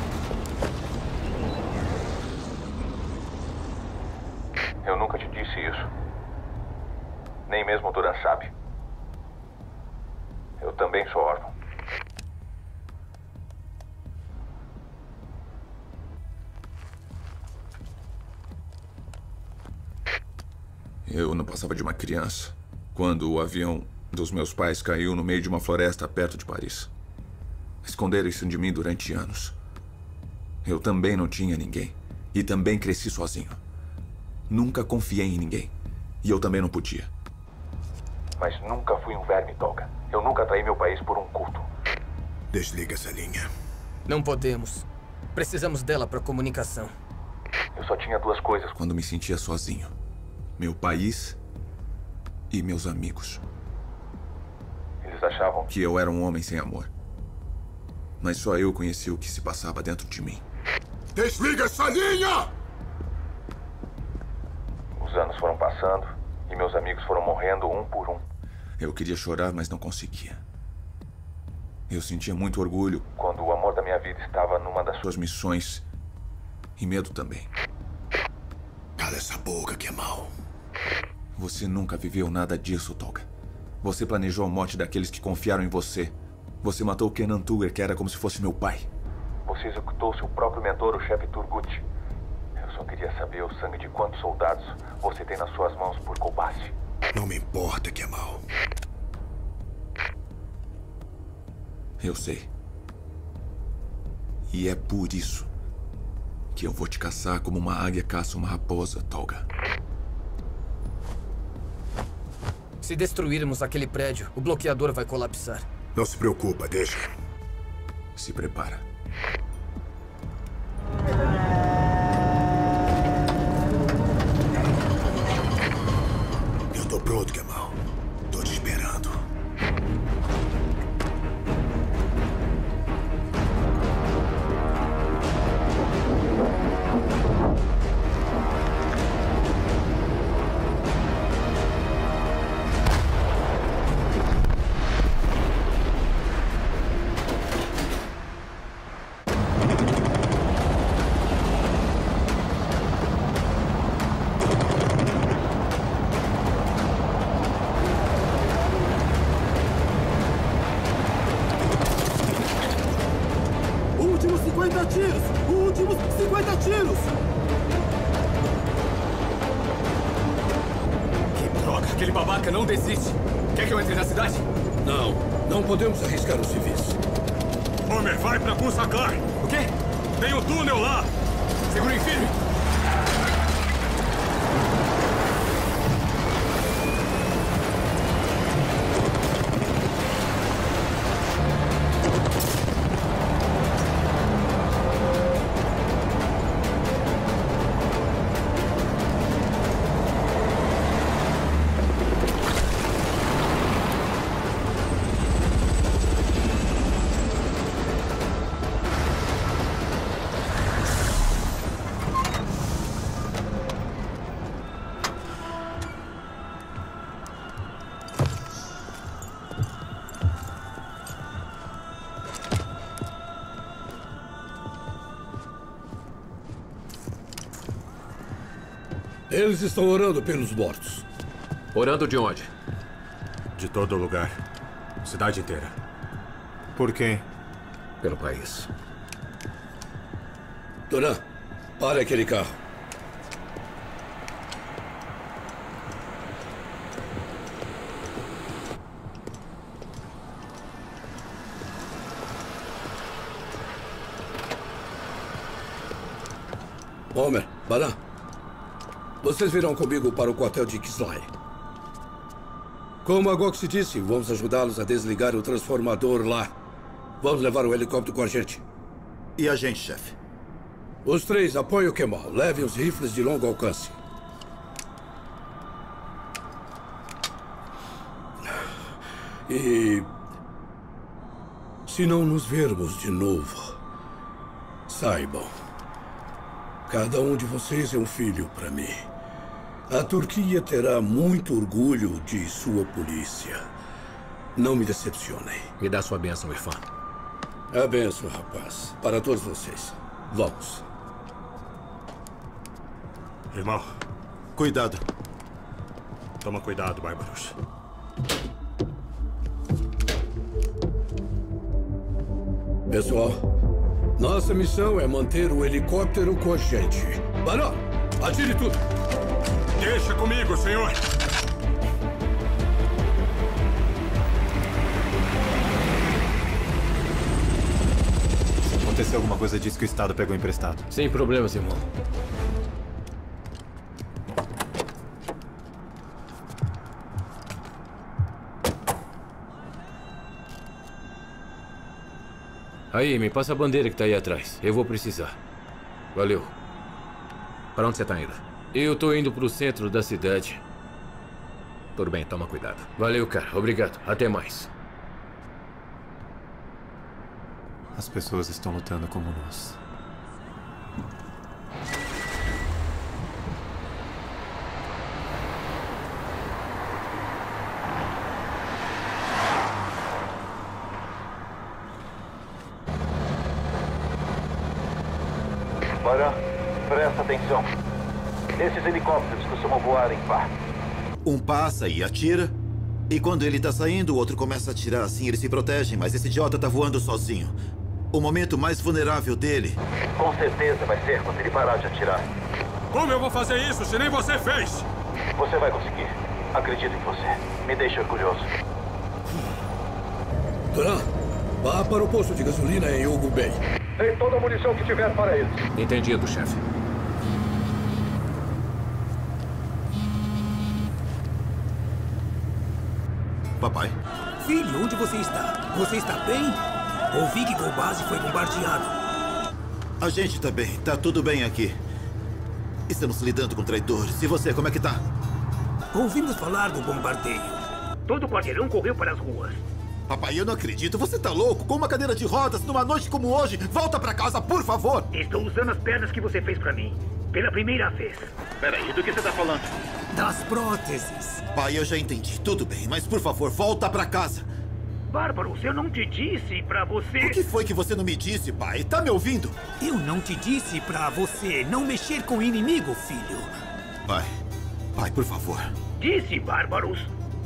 Eu nunca te disse isso. Nem mesmo o Duran sabe. Eu também sou órfão. Eu não passava de uma criança quando o avião dos meus pais caiu no meio de uma floresta perto de Paris. Esconderam isso de mim durante anos. Eu também não tinha ninguém. E também cresci sozinho. Nunca confiei em ninguém. E eu também não podia. Mas nunca fui um verme, Tolga. Eu nunca traí meu país por um culto. Desliga essa linha. Não podemos. Precisamos dela para comunicação. Eu só tinha duas coisas. Quando me sentia sozinho. Meu país e meus amigos. Eles achavam que eu era um homem sem amor. Mas só eu conhecia o que se passava dentro de mim. Desliga essa linha! Os anos foram passando e meus amigos foram morrendo um por um. Eu queria chorar, mas não conseguia. Eu sentia muito orgulho quando o amor da minha vida estava numa das suas missões. E medo também. Cala essa boca, Kemal. Você nunca viveu nada disso, Tolga. Você planejou a morte daqueles que confiaram em você. Você matou Kenan Tuger, que era como se fosse meu pai. Você executou seu próprio mentor, o chefe Turgut. Eu só queria saber o sangue de quantos soldados você tem nas suas mãos por Kolbassi. Não me importa, Kemal. Eu sei. E é por isso que eu vou te caçar como uma águia caça uma raposa, Tolga. Se destruirmos aquele prédio, o bloqueador vai colapsar. Não se preocupa, deixa. Se prepara. Eu tô pronto, Kemal. Tô te esperando. cinquenta tiros! Últimos cinquenta tiros! Que droga! Aquele babaca não desiste! Quer que eu entre na cidade? Não, não podemos arriscar os civis. Homer, vai pra Busakar! O quê? Tem um túnel lá! Segurem firme! Eles estão orando pelos mortos. Orando de onde? De todo lugar. Cidade inteira. Por quem? Pelo país. Duran, pare aquele carro. Homer, Baran, vocês virão comigo para o quartel de Kislay. Como a Gox disse, vamos ajudá-los a desligar o transformador lá. Vamos levar o helicóptero com a gente. E a gente, chefe? Os três apoiam o Kemal. Levem os rifles de longo alcance. E... se não nos vermos de novo, saibam, cada um de vocês é um filho para mim. A Turquia terá muito orgulho de sua polícia. Não me decepcionem. Me dá sua bênção, Irfan. A bênção, rapaz. Para todos vocês. Vamos. Irmão. Cuidado. Toma cuidado, Bárbaros. Pessoal, nossa missão é manter o helicóptero com a gente. Baran, atire tudo. Deixa comigo, senhor. Se acontecer alguma coisa, diz que o Estado pegou emprestado. Sem problemas, irmão. Aí, me passa a bandeira que tá aí atrás. Eu vou precisar. Valeu. Para onde você tá indo? Eu tô indo pro centro da cidade. Tudo bem, toma cuidado. Valeu, cara. Obrigado. Até mais. As pessoas estão lutando como nós. Baran, presta atenção. Esses helicópteros costumam voar em par. Um passa e atira, e quando ele tá saindo, o outro começa a atirar assim, eles se protegem, mas esse idiota tá voando sozinho. O momento mais vulnerável dele... Com certeza vai ser quando ele parar de atirar. Como eu vou fazer isso se nem você fez? Você vai conseguir. Acredito em você. Me deixa orgulhoso. Duran, vá para o posto de gasolina em Hugo Bay. Dê toda a munição que tiver para eles. Entendido, chefe. Papai? Filho, onde você está? Você está bem? Ouvi que Golbase foi bombardeado. A gente tá bem. Tá tudo bem aqui. Estamos lidando com traidores. E você, como é que tá? Ouvimos falar do bombardeio. Todo o quarteirão correu para as ruas. Papai, eu não acredito. Você tá louco? Com uma cadeira de rodas, numa noite como hoje? Volta pra casa, por favor! Estou usando as pernas que você fez pra mim. Pela primeira vez. Peraí, do que você tá falando? Das próteses. Pai, eu já entendi. Tudo bem, mas por favor, volta pra casa. Bárbaros, eu não te disse pra você... O que foi que você não me disse, pai? Tá me ouvindo? Eu não te disse pra você não mexer com o inimigo, filho. Pai, pai, por favor. Disse, Bárbaros.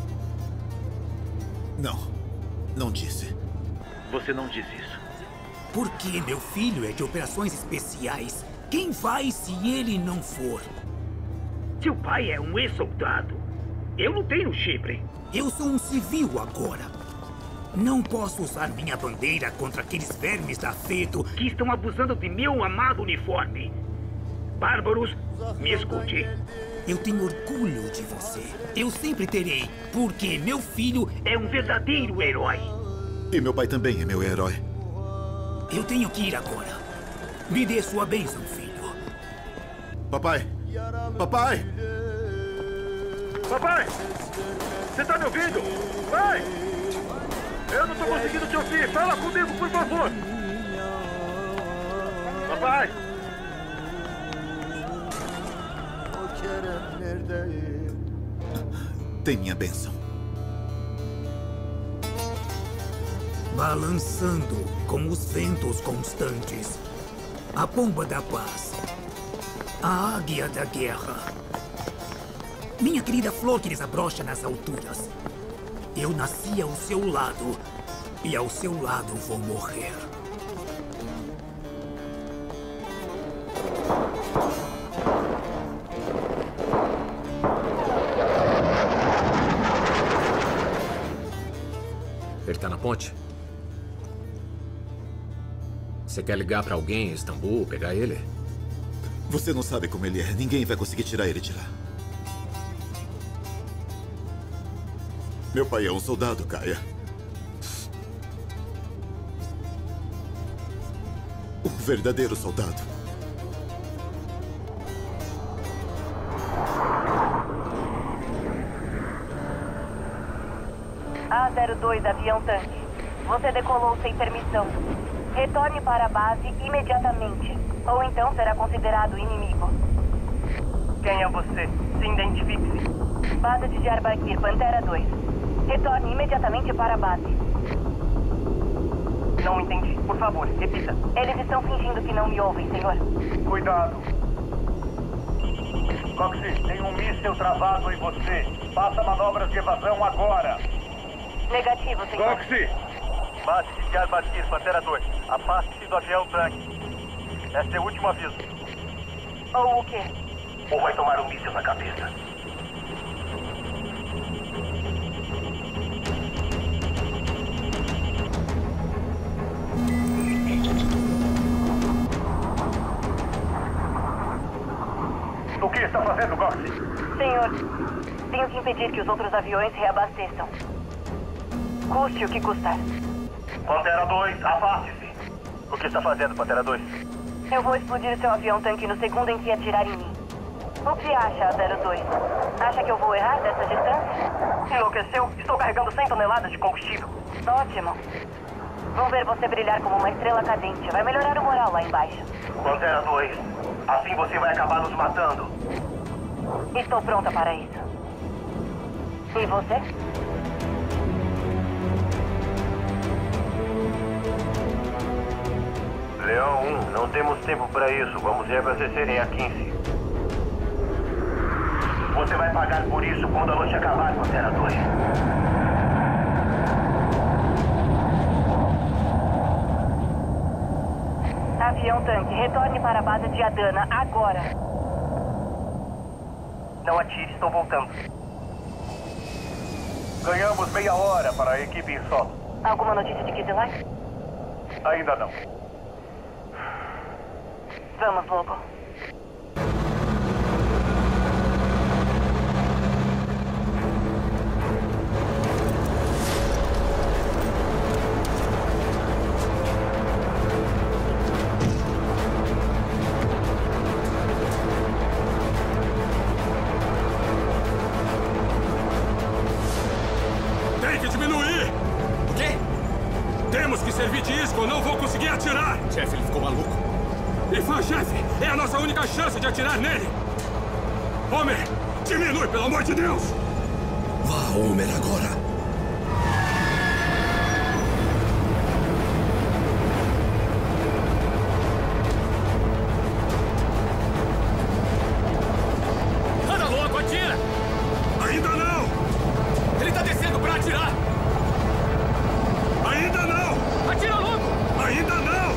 Não, não disse. Você não disse isso. Porque meu filho é de operações especiais. Quem vai se ele não for? Seu pai é um ex-soldado. Eu lutei no Chipre. Eu sou um civil agora. Não posso usar minha bandeira contra aqueles vermes da Feto que estão abusando de meu amado uniforme. Bárbaros, me escute. Eu tenho orgulho de você. Eu sempre terei, porque meu filho é um verdadeiro herói. E meu pai também é meu herói. Eu tenho que ir agora. Me dê sua bênção, filho. Papai! Papai! Papai! Você tá me ouvindo? Pai! Eu não tô conseguindo te ouvir. Fala comigo, por favor. Papai! Tem minha bênção. Balançando com os ventos constantes. A pomba da paz. A águia da guerra. Minha querida flor que desabrocha nas alturas. Eu nasci ao seu lado. E ao seu lado vou morrer. Ele tá na ponte? Você quer ligar pra alguém em Istambul, pegar ele? Você não sabe como ele é. Ninguém vai conseguir tirar ele de lá. Meu pai é um soldado, Kaya. Um verdadeiro soldado. A zero dois, avião tanque. Você decolou sem permissão. Retorne para a base imediatamente. Ou então será considerado inimigo. Quem é você? Se identifique-se. Base de Diyarbakir, Pantera dois. Retorne imediatamente para a base. Não entendi. Por favor, repita. Eles estão fingindo que não me ouvem, senhor. Cuidado. Coxie, tem um míssil travado em você. Faça manobras de evasão agora. Negativo, senhor. Coxie! Base de Diyarbakir, Pantera dois. Afaste-se do avião tanque. Este é o último aviso. Ou o quê? Ou vai tomar um míssil na cabeça. O que está fazendo, Coxie? Senhor, tenho que impedir que os outros aviões reabasteçam. Custe o que custar. Pantera dois, afaste-se. O que está fazendo, Pantera dois? Eu vou explodir seu avião-tanque no segundo em que atirar em mim. O que acha, zero dois? Acha que eu vou errar dessa distância? Enlouqueceu? Estou carregando cem toneladas de combustível. Ótimo. Vão ver você brilhar como uma estrela cadente. Vai melhorar o moral lá embaixo. Pantera dois, assim você vai acabar nos matando. Estou pronta para isso. E você? Leão um, não temos tempo para isso. Vamos reabastecer em A quinze. Você vai pagar por isso quando a noite acabar, Pantera dois. Avião tanque, retorne para a base de Adana agora. Não atire, estou voltando. Ganhamos meia hora para a equipe em solo. Alguma notícia de Kizilai? Ainda não. Vamos, Lobo. Tem que diminuir! O quê? Temos que servir de isco ou não vou conseguir atirar! Chefe, ele ficou maluco. Ifan, chefe, é a nossa única chance de atirar nele! Homer, diminui, pelo amor de Deus! Vá, Homer, agora! Anda logo, atira! Ainda não! Ele tá descendo pra atirar! Ainda não! Atira logo! Ainda não!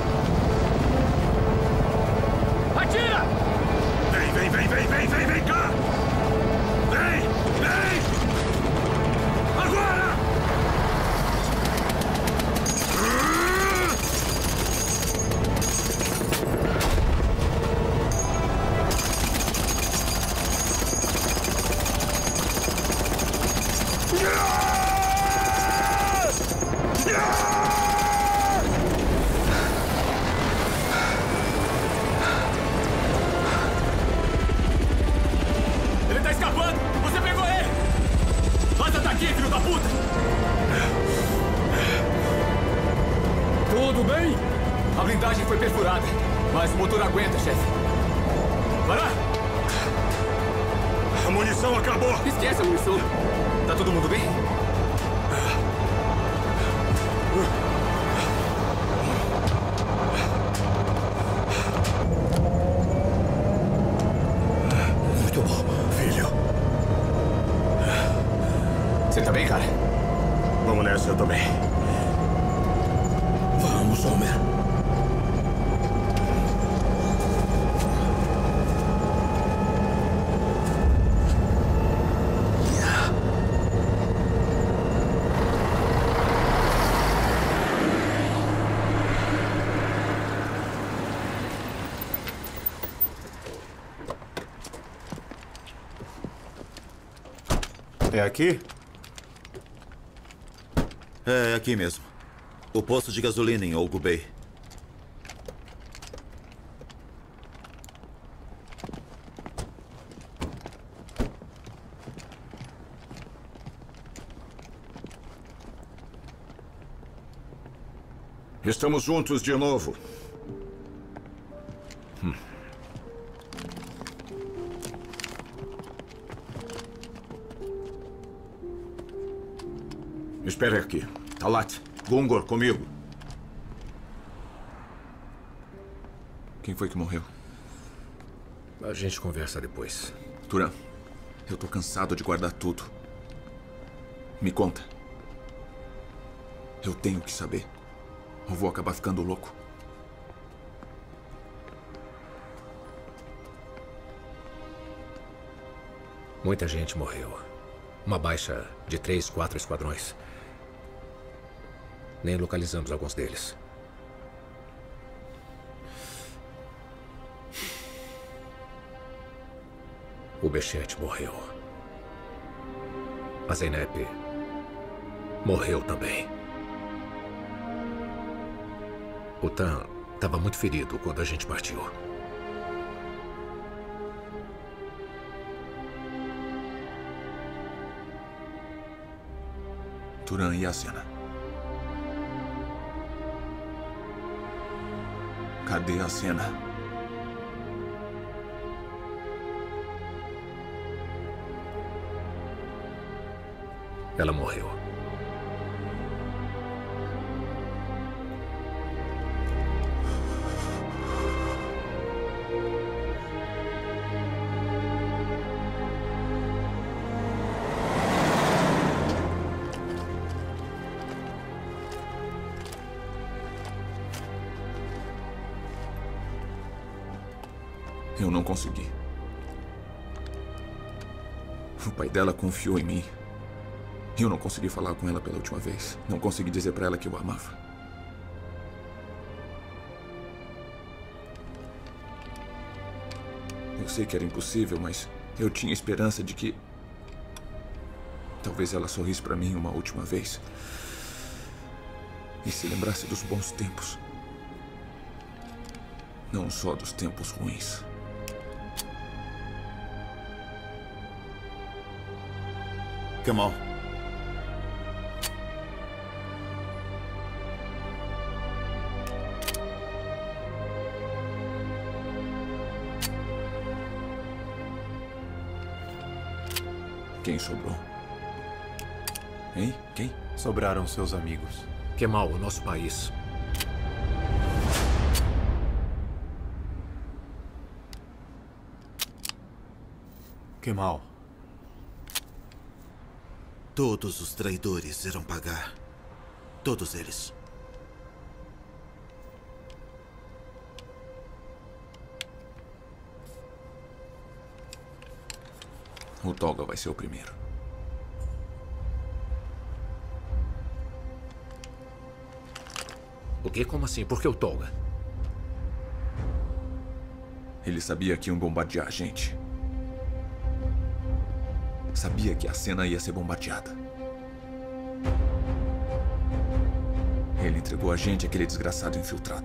Atira! Vem, vem, vem, vem, vem, vem, vem cá! Vem, vem! Agora! Ele tá escapando! Você pegou ele! Vaza daqui, filho da puta! Tudo bem? A blindagem foi perfurada, mas o motor aguenta, chefe. Vai lá! A munição acabou! Esquece a munição! Tá todo mundo bem? É aqui? É, é aqui mesmo. O posto de gasolina em Ogu Bay. Estamos juntos de novo. Hum. Espere aqui. Talat, Gungor, comigo. Quem foi que morreu? A gente conversa depois. Turan, eu tô cansado de guardar tudo. Me conta. Eu tenho que saber. Ou vou acabar ficando louco. Muita gente morreu. Uma baixa de três, quatro esquadrões. Nem localizamos alguns deles. O Bechet morreu. A Zeynep morreu também. O Tan estava muito ferido quando a gente partiu. Turan e a Cena. Cadê a Cena? Ela morreu. Eu não consegui. O pai dela confiou em mim. Eu não consegui falar com ela pela última vez. Não consegui dizer pra ela que eu a amava. Eu sei que era impossível, mas eu tinha esperança de que... talvez ela sorrisse pra mim uma última vez. E se lembrasse dos bons tempos. Não só dos tempos ruins. Kamal. Quem sobrou? Hein? Quem? Sobraram seus amigos. Kemal, o nosso país. Kemal. Todos os traidores irão pagar. Todos eles. O Tolga vai ser o primeiro. O quê? Como assim? Por que o Tolga? Ele sabia que iam bombardear a gente. Sabia que a cena ia ser bombardeada. Ele entregou a gente àquele desgraçado infiltrado.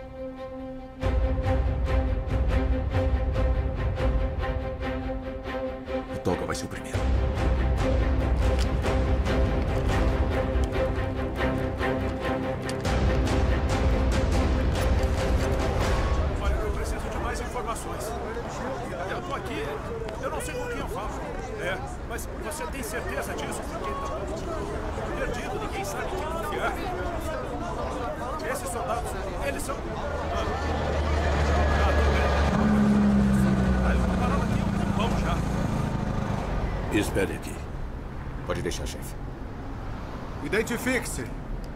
O Tolga vai ser o primeiro. Olha, eu preciso de mais informações. Eu tô aqui, eu não sei com quem eu falo. É, mas você tem certeza disso? Porque tá perdido, ninguém sabe em quem confiar. Esses soldados, eles são... Ah, ah tô vendo. Ah, eu tô parado aqui um tempão já. Espere aqui. Pode deixar, chefe. Identifique-se.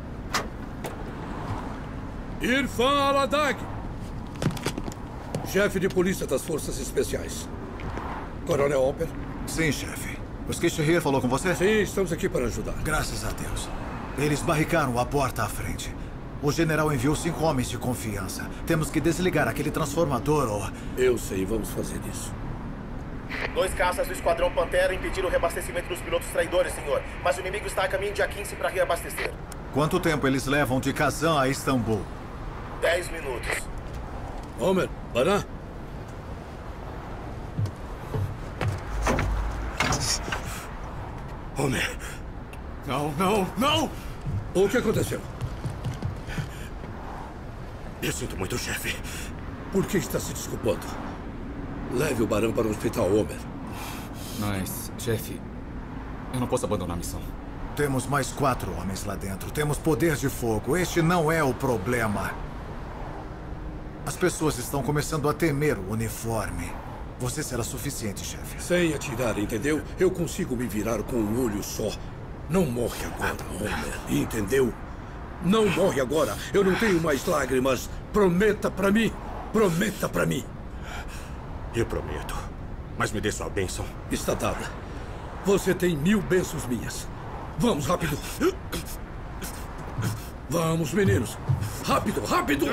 Irfan Aladag, chefe de polícia das Forças Especiais. Coronel Hopper. Sim, chefe. O Skishir falou com você? Sim, estamos aqui para ajudar. Graças a Deus. Eles barricaram a porta à frente. O general enviou cinco homens de confiança. Temos que desligar aquele transformador ou... Eu sei, vamos fazer isso. Dois caças do Esquadrão Pantera impediram o reabastecimento dos pilotos traidores, senhor. Mas o inimigo está a caminho de A quinze para reabastecer. Quanto tempo eles levam de Kazan a Istambul? Dez minutos. Homer, Baran. Homer. Não, não, não! O que aconteceu? Eu sinto muito, chefe. Por que está se desculpando? Leve o Baran para o hospital, Homer. Mas, chefe, eu não posso abandonar a missão. Temos mais quatro homens lá dentro. Temos poder de fogo. Este não é o problema. As pessoas estão começando a temer o uniforme. Você será suficiente, chefe. Sem atirar, entendeu? Eu consigo me virar com um olho só. Não morre agora, Homer. Entendeu? Não morre agora. Eu não tenho mais lágrimas. Prometa pra mim. Prometa pra mim. Eu prometo. Mas me dê sua bênção. Está dada. Você tem mil bênçãos minhas. Vamos, rápido. Vamos, meninos. Rápido, rápido.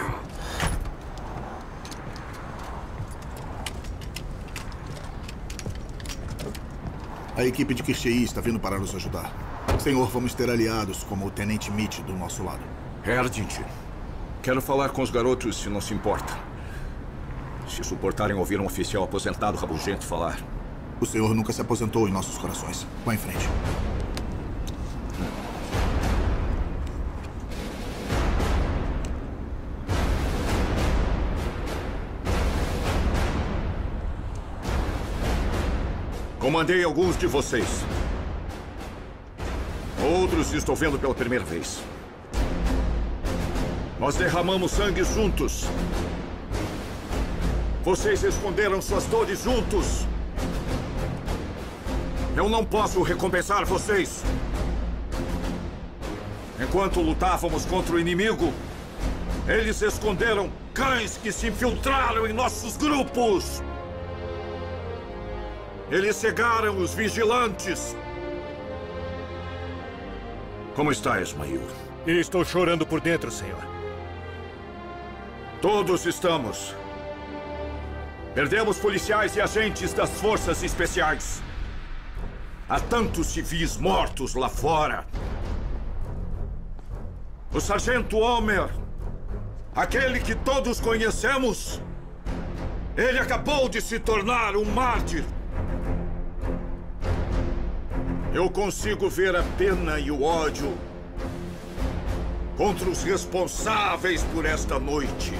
A equipe de Kirchei está vindo para nos ajudar. Senhor, vamos ter aliados como o Tenente Mitch do nosso lado. Erdint, quero falar com os garotos, se não se importa. Se suportarem ouvir um oficial aposentado rabugento falar. O senhor nunca se aposentou em nossos corações. Vá em frente. Comandei alguns de vocês. Outros estou vendo pela primeira vez. Nós derramamos sangue juntos. Vocês esconderam suas dores juntos. Eu não posso recompensar vocês. Enquanto lutávamos contra o inimigo, eles esconderam cães que se infiltraram em nossos grupos. Eles cegaram os vigilantes. Como está, Ismail? Estou chorando por dentro, senhor. Todos estamos. Perdemos policiais e agentes das forças especiais. Há tantos civis mortos lá fora. O sargento Homer, aquele que todos conhecemos, ele acabou de se tornar um mártir. Eu consigo ver a pena e o ódio contra os responsáveis por esta noite.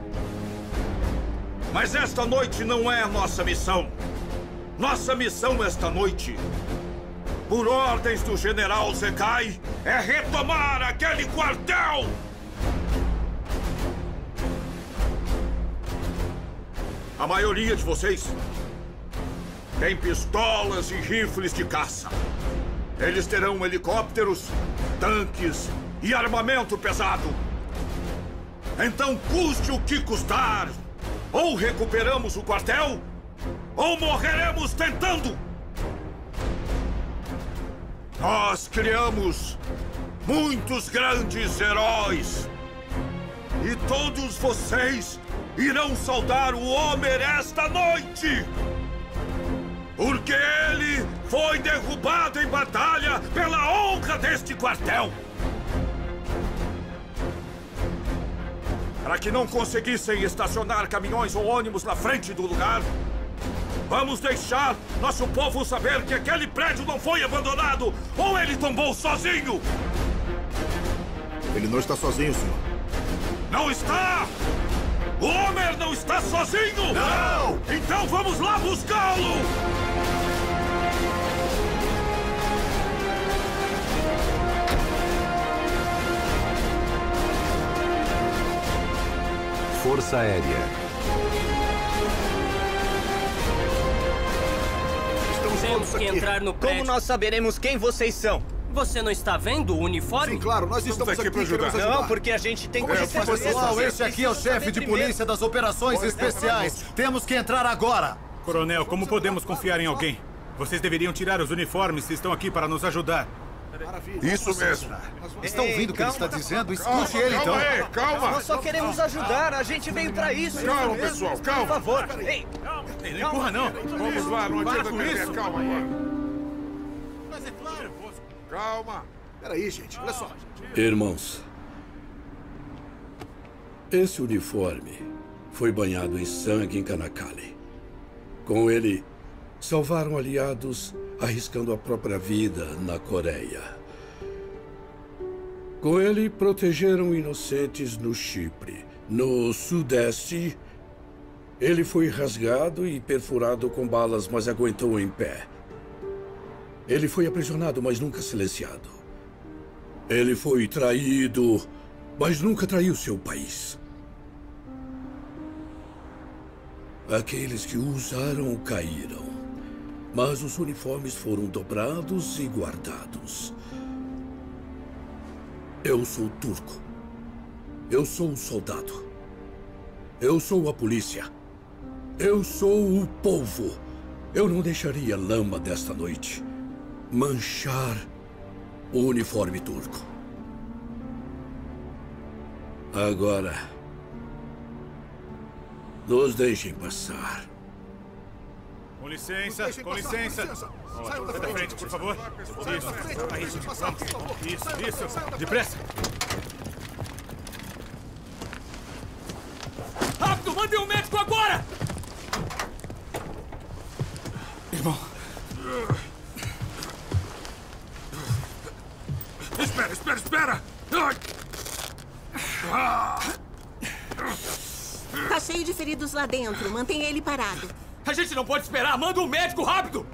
Mas esta noite não é a nossa missão. Nossa missão esta noite, por ordens do general Zekai, é retomar aquele quartel! A maioria de vocês tem pistolas e rifles de caça. Eles terão helicópteros, tanques e armamento pesado. Então, custe o que custar, ou recuperamos o quartel, ou morreremos tentando. Nós criamos muitos grandes heróis. E todos vocês irão saudar o Homer esta noite. Porque ele foi derrubado em batalha pela honra deste quartel. Para que não conseguissem estacionar caminhões ou ônibus na frente do lugar, vamos deixar nosso povo saber que aquele prédio não foi abandonado ou ele tombou sozinho. Ele não está sozinho, senhor. Não está! O Homer não está sozinho! Não! Então vamos lá buscá-lo! Força Aérea. Temos que entrar no prédio. Como nós saberemos quem vocês são? Você não está vendo o uniforme? Sim, claro, nós estamos, estamos aqui, aqui para ajudar. ajudar. Não, porque a gente tem que... É, pessoal, esse aqui é o chefe de polícia das operações especiais. Temos que entrar agora. Coronel, como podemos confiar em alguém? Vocês deveriam tirar os uniformes se estão aqui para nos ajudar. Isso mesmo. Estão ouvindo o que ele está dizendo? Escute ele, então. Calma, calma. Nós só queremos ajudar. A gente veio para isso. Calma, pessoal, calma. Por favor. Ei, Não empurra, não. Vamos lá, não adianta perder a calma agora. Mas é claro, calma. Peraí, gente, olha só. Irmãos, esse uniforme foi banhado em sangue em Kanakale. Com ele, salvaram aliados arriscando a própria vida na Coreia. Com ele, protegeram inocentes no Chipre. No Sudeste, ele foi rasgado e perfurado com balas, mas aguentou em pé. Ele foi aprisionado, mas nunca silenciado. Ele foi traído, mas nunca traiu seu país. Aqueles que o usaram caíram, mas os uniformes foram dobrados e guardados. Eu sou turco. Eu sou um soldado. Eu sou a polícia. Eu sou o povo. Eu não deixaria a lama desta noite manchar o uniforme turco. Agora, nos deixem passar. Com licença, com licença. Sai da frente, por favor. Isso, aí, vamos. Isso, isso. Depressa. Rápido, mande um médico agora! Irmão. Espera, espera, espera! Tá cheio de feridos lá dentro. Mantenha ele parado. A gente não pode esperar! Manda um médico rápido!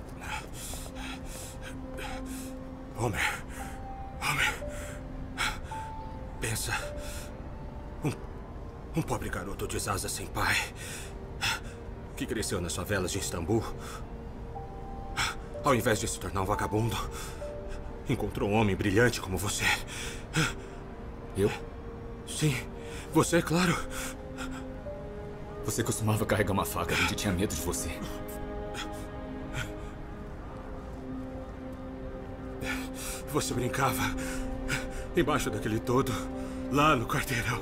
Homer. Homer. Pensa. Um, um pobre garoto de Zaza sem pai. Que cresceu nas favelas de Istambul. Ao invés de se tornar um vagabundo, encontrou um homem brilhante como você. Eu? Sim, você, claro. Você costumava carregar uma faca, a gente tinha medo de você. Você brincava embaixo daquele todo, lá no quarteirão.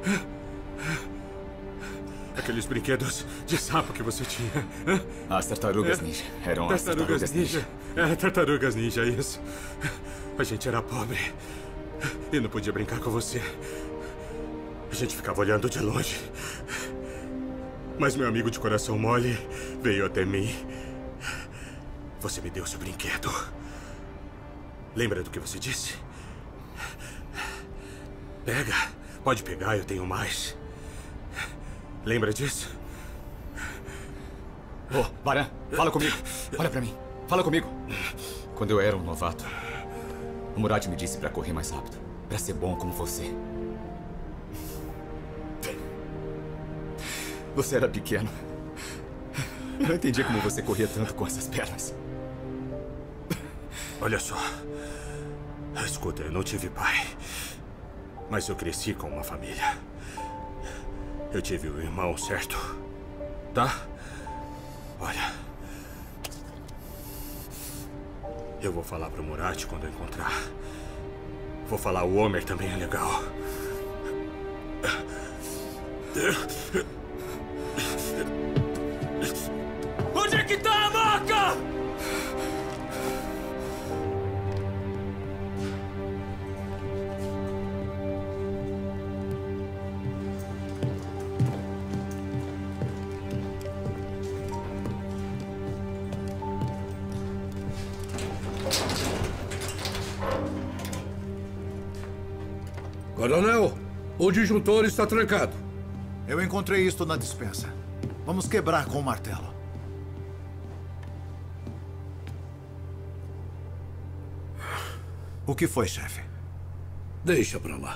Aqueles brinquedos de sapo que você tinha. As tartarugas ninja. Eram as tartarugas ninja. É, tartarugas ninja, isso. A gente era pobre e não podia brincar com você. A gente ficava olhando de longe. Mas meu amigo de coração mole veio até mim. Você me deu seu brinquedo. Lembra do que você disse? Pega. Pode pegar, eu tenho mais. Lembra disso? Ô, oh, Baran, fala comigo. Olha pra mim. Fala comigo. Quando eu era um novato, o Murad me disse pra correr mais rápido. Pra ser bom como você. Você era pequeno. Eu não entendia como você corria tanto com essas pernas. Olha só. Escuta, eu não tive pai. Mas eu cresci com uma família. Eu tive o irmão, certo? Tá? Olha. Eu vou falar pro Murad quando eu encontrar. Vou falar, o Homer também é legal. Onde é que tá a maca? Coronel, o disjuntor está trancado. Eu encontrei isto na despensa. Vamos quebrar com o martelo. O que foi, chefe? Deixa pra lá.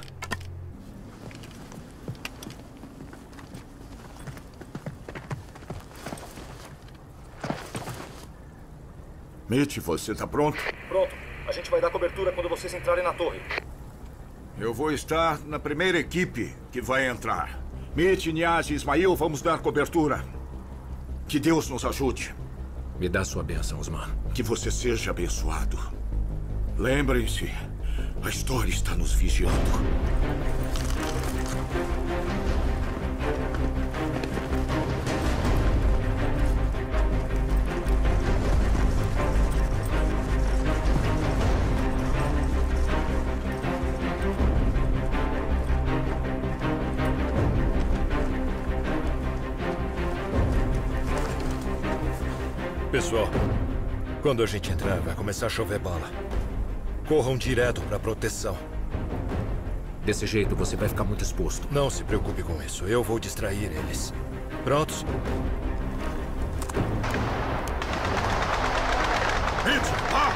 Mitch, você tá pronto? Pronto. A gente vai dar cobertura quando vocês entrarem na torre. Eu vou estar na primeira equipe que vai entrar. Mitch, Niaz e Ismail, vamos dar cobertura. Que Deus nos ajude. Me dá sua bênção, Osman. Que você seja abençoado. Lembrem-se, a história está nos vigiando. Pessoal, quando a gente entrar, vai começar a chover bala. Corram direto para proteção. Desse jeito, você vai ficar muito exposto. Não se preocupe com isso. Eu vou distrair eles. Prontos? Hit! Ah!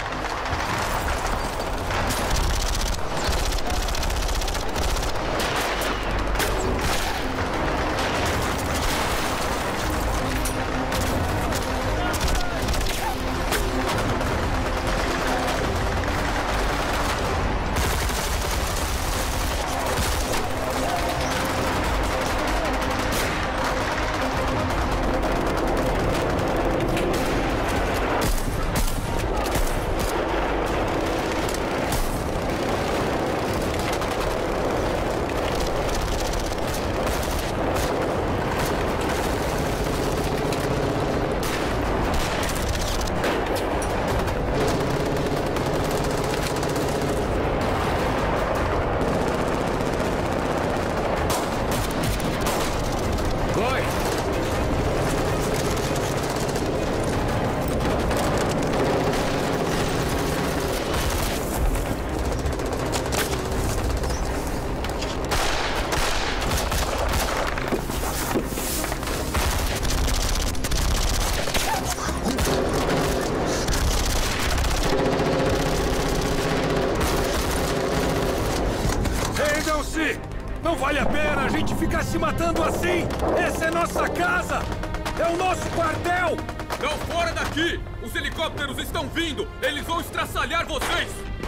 Não vale a pena a gente ficar se matando assim! Essa é nossa casa! É o nosso quartel! Não, fora daqui! Os helicópteros estão vindo! Eles vão estraçalhar vocês!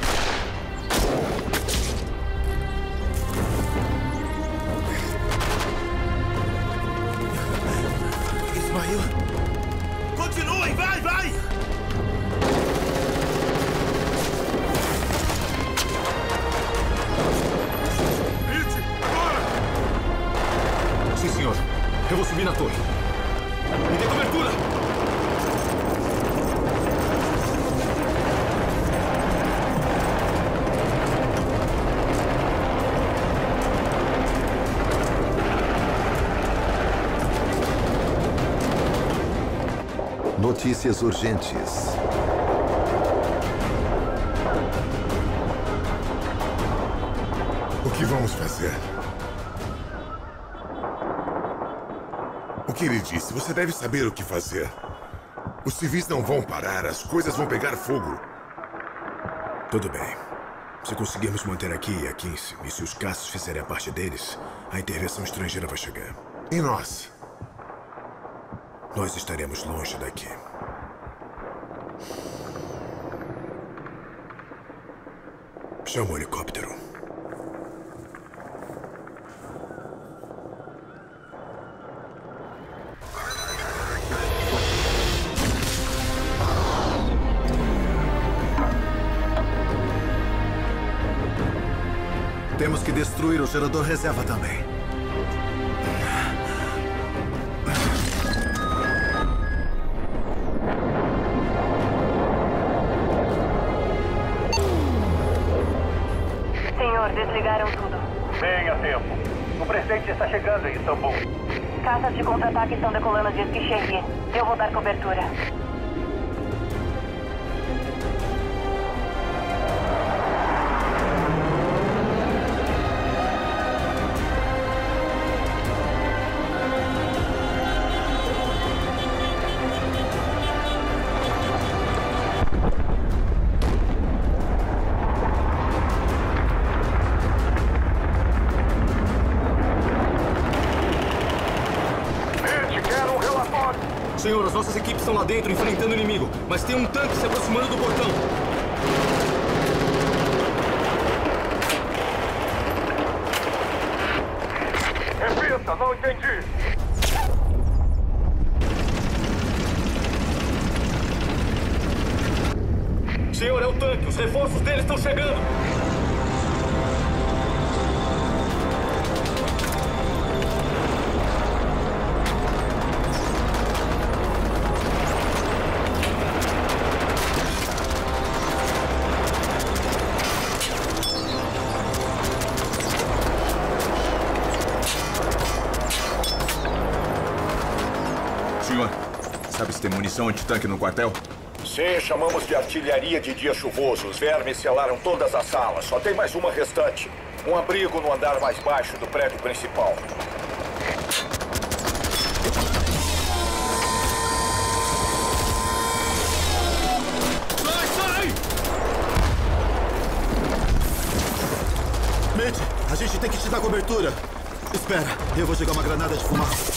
Ismael! Continuem! Vai, vai! Sim, senhor. Eu vou subir na torre. Me dê cobertura! Notícias urgentes. O que vamos fazer? O que ele disse? Você deve saber o que fazer. Os civis não vão parar, as coisas vão pegar fogo. Tudo bem. Se conseguirmos manter aqui a quinze, e se os caças fizerem a parte deles, a intervenção estrangeira vai chegar. E nós? Nós estaremos longe daqui. Chama o helicóptero. Temos que destruir o gerador reserva também. Senhor, desligaram tudo. Bem a tempo. O presidente está chegando em Istambul. Caças de contra-ataque estão decolando de Eskişehir. Eu vou dar cobertura. Senhor, as nossas equipes estão lá dentro enfrentando o inimigo, mas tem um tanque se aproximando do portão. Repita, não entendi. Senhor, é o tanque. Os reforços dele estão chegando. Sabe se tem munição antitanque no quartel? Sim, chamamos de artilharia de dia chuvoso. Os vermes selaram todas as salas. Só tem mais uma restante. Um abrigo no andar mais baixo do prédio principal. Sai, sai! Mitch, a gente tem que te dar cobertura. Espera, eu vou jogar uma granada de fumaça.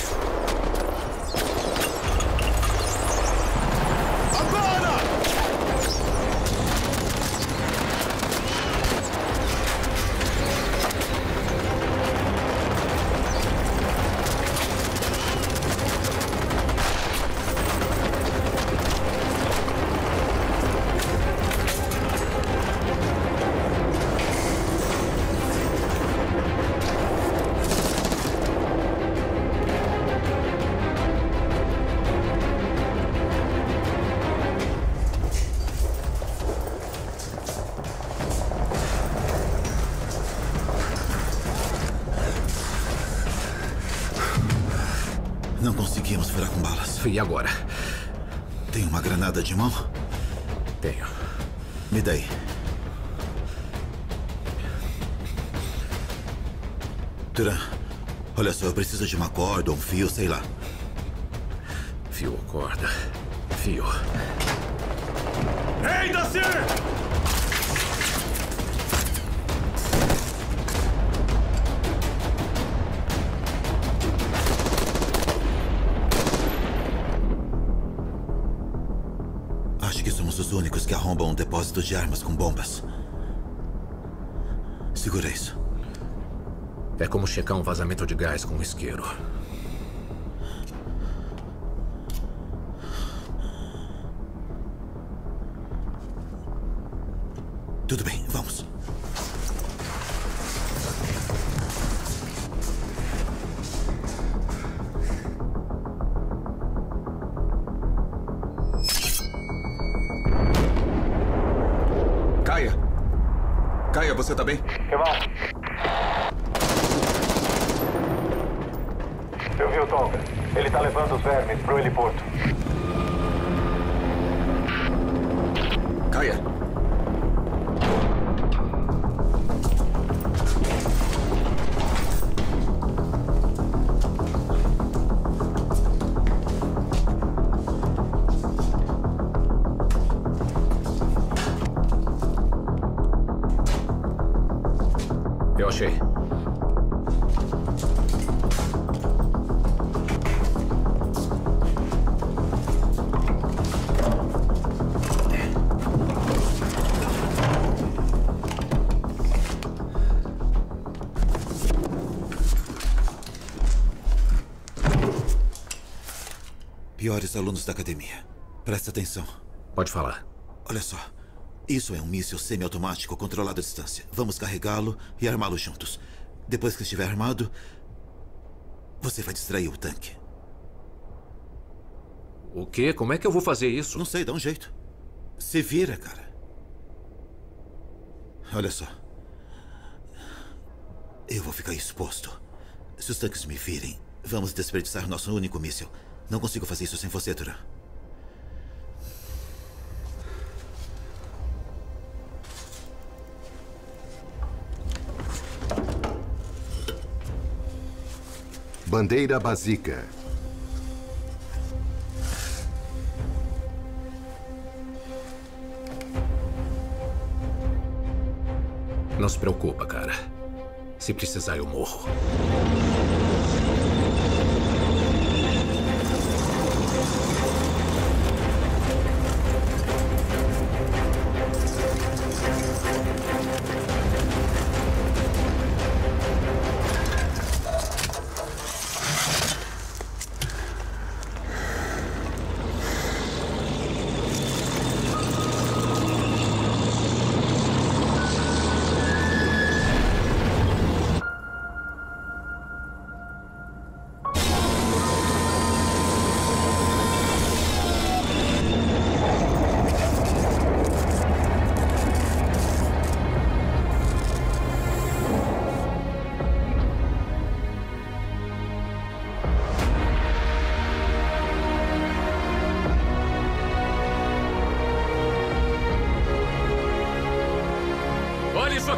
Não conseguimos furar com balas. E agora? Tem uma granada de mão? Tenho. Me dá aí. Turan, olha só, eu preciso de uma corda, um fio, sei lá. Fio ou corda? Fio. Ei, Daci! Acho que somos os únicos que arrombam um depósito de armas com bombas. Segura isso. É como checar um vazamento de gás com um isqueiro. Tudo bem, vamos. Caia! Caia, você tá bem? Irmão. Eu vi o Tonga. Ele tá levando os vermes pro heliporto. Caia! Eu achei. Piores alunos da academia. Presta atenção. Pode falar. Olha só. Isso é um míssil semiautomático controlado à distância. Vamos carregá-lo e armá-lo juntos. Depois que estiver armado, você vai distrair o tanque. O quê? Como é que eu vou fazer isso? Não sei, dá um jeito. Se vira, cara. Olha só. Eu vou ficar exposto. Se os tanques me virem, vamos desperdiçar nosso único míssil. Não consigo fazer isso sem você, Turan. Bandeira básica. Não se preocupa, cara. Se precisar, eu morro.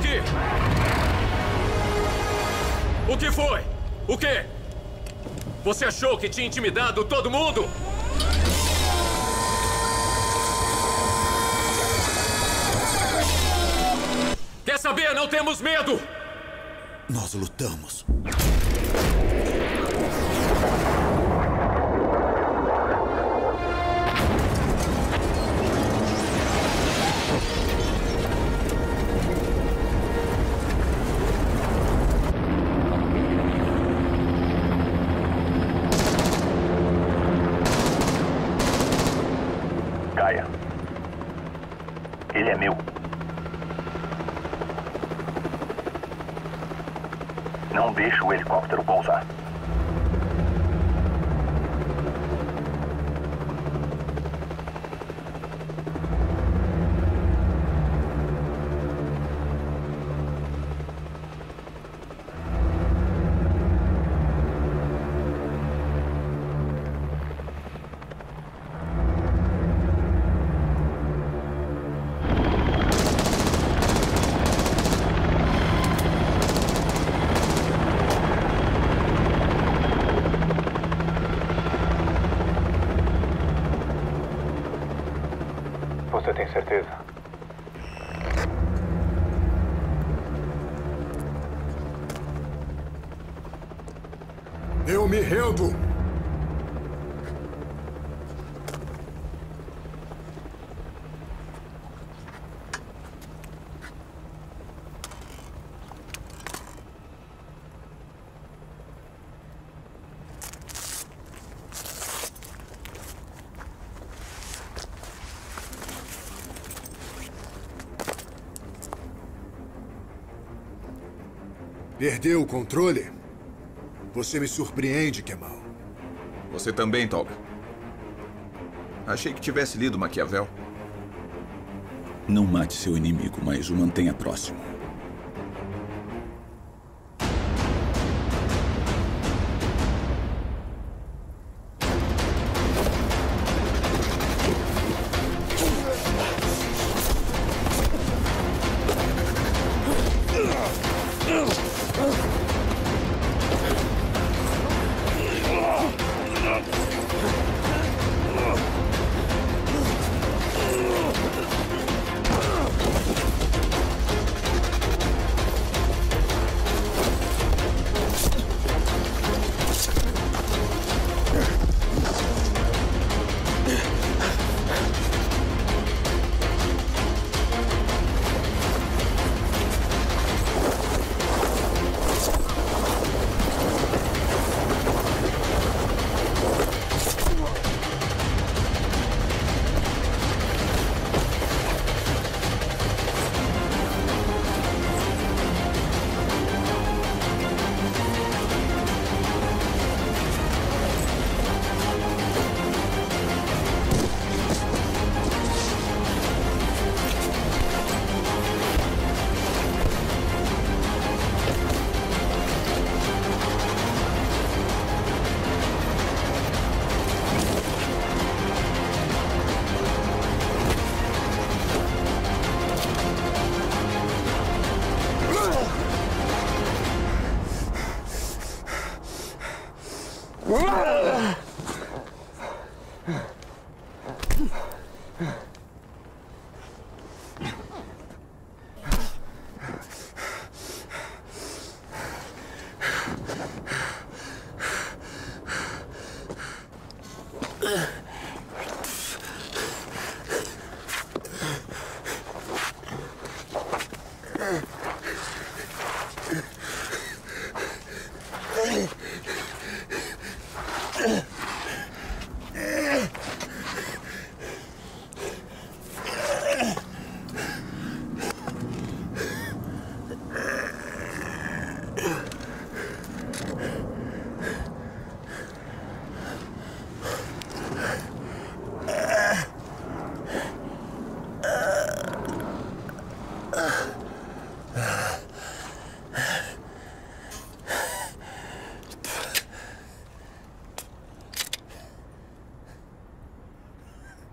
aqui! O que foi? O quê? Você achou que tinha intimidado todo mundo? Quer saber? Não temos medo! Nós lutamos. Gaia. Ele é meu. Não deixe o helicóptero pousar. Você tem certeza? Eu me rendo! Perdeu o controle? Você me surpreende, Kemal. Você também, Tolga. Achei que tivesse lido Maquiavel. Não mate seu inimigo, mas o mantenha próximo.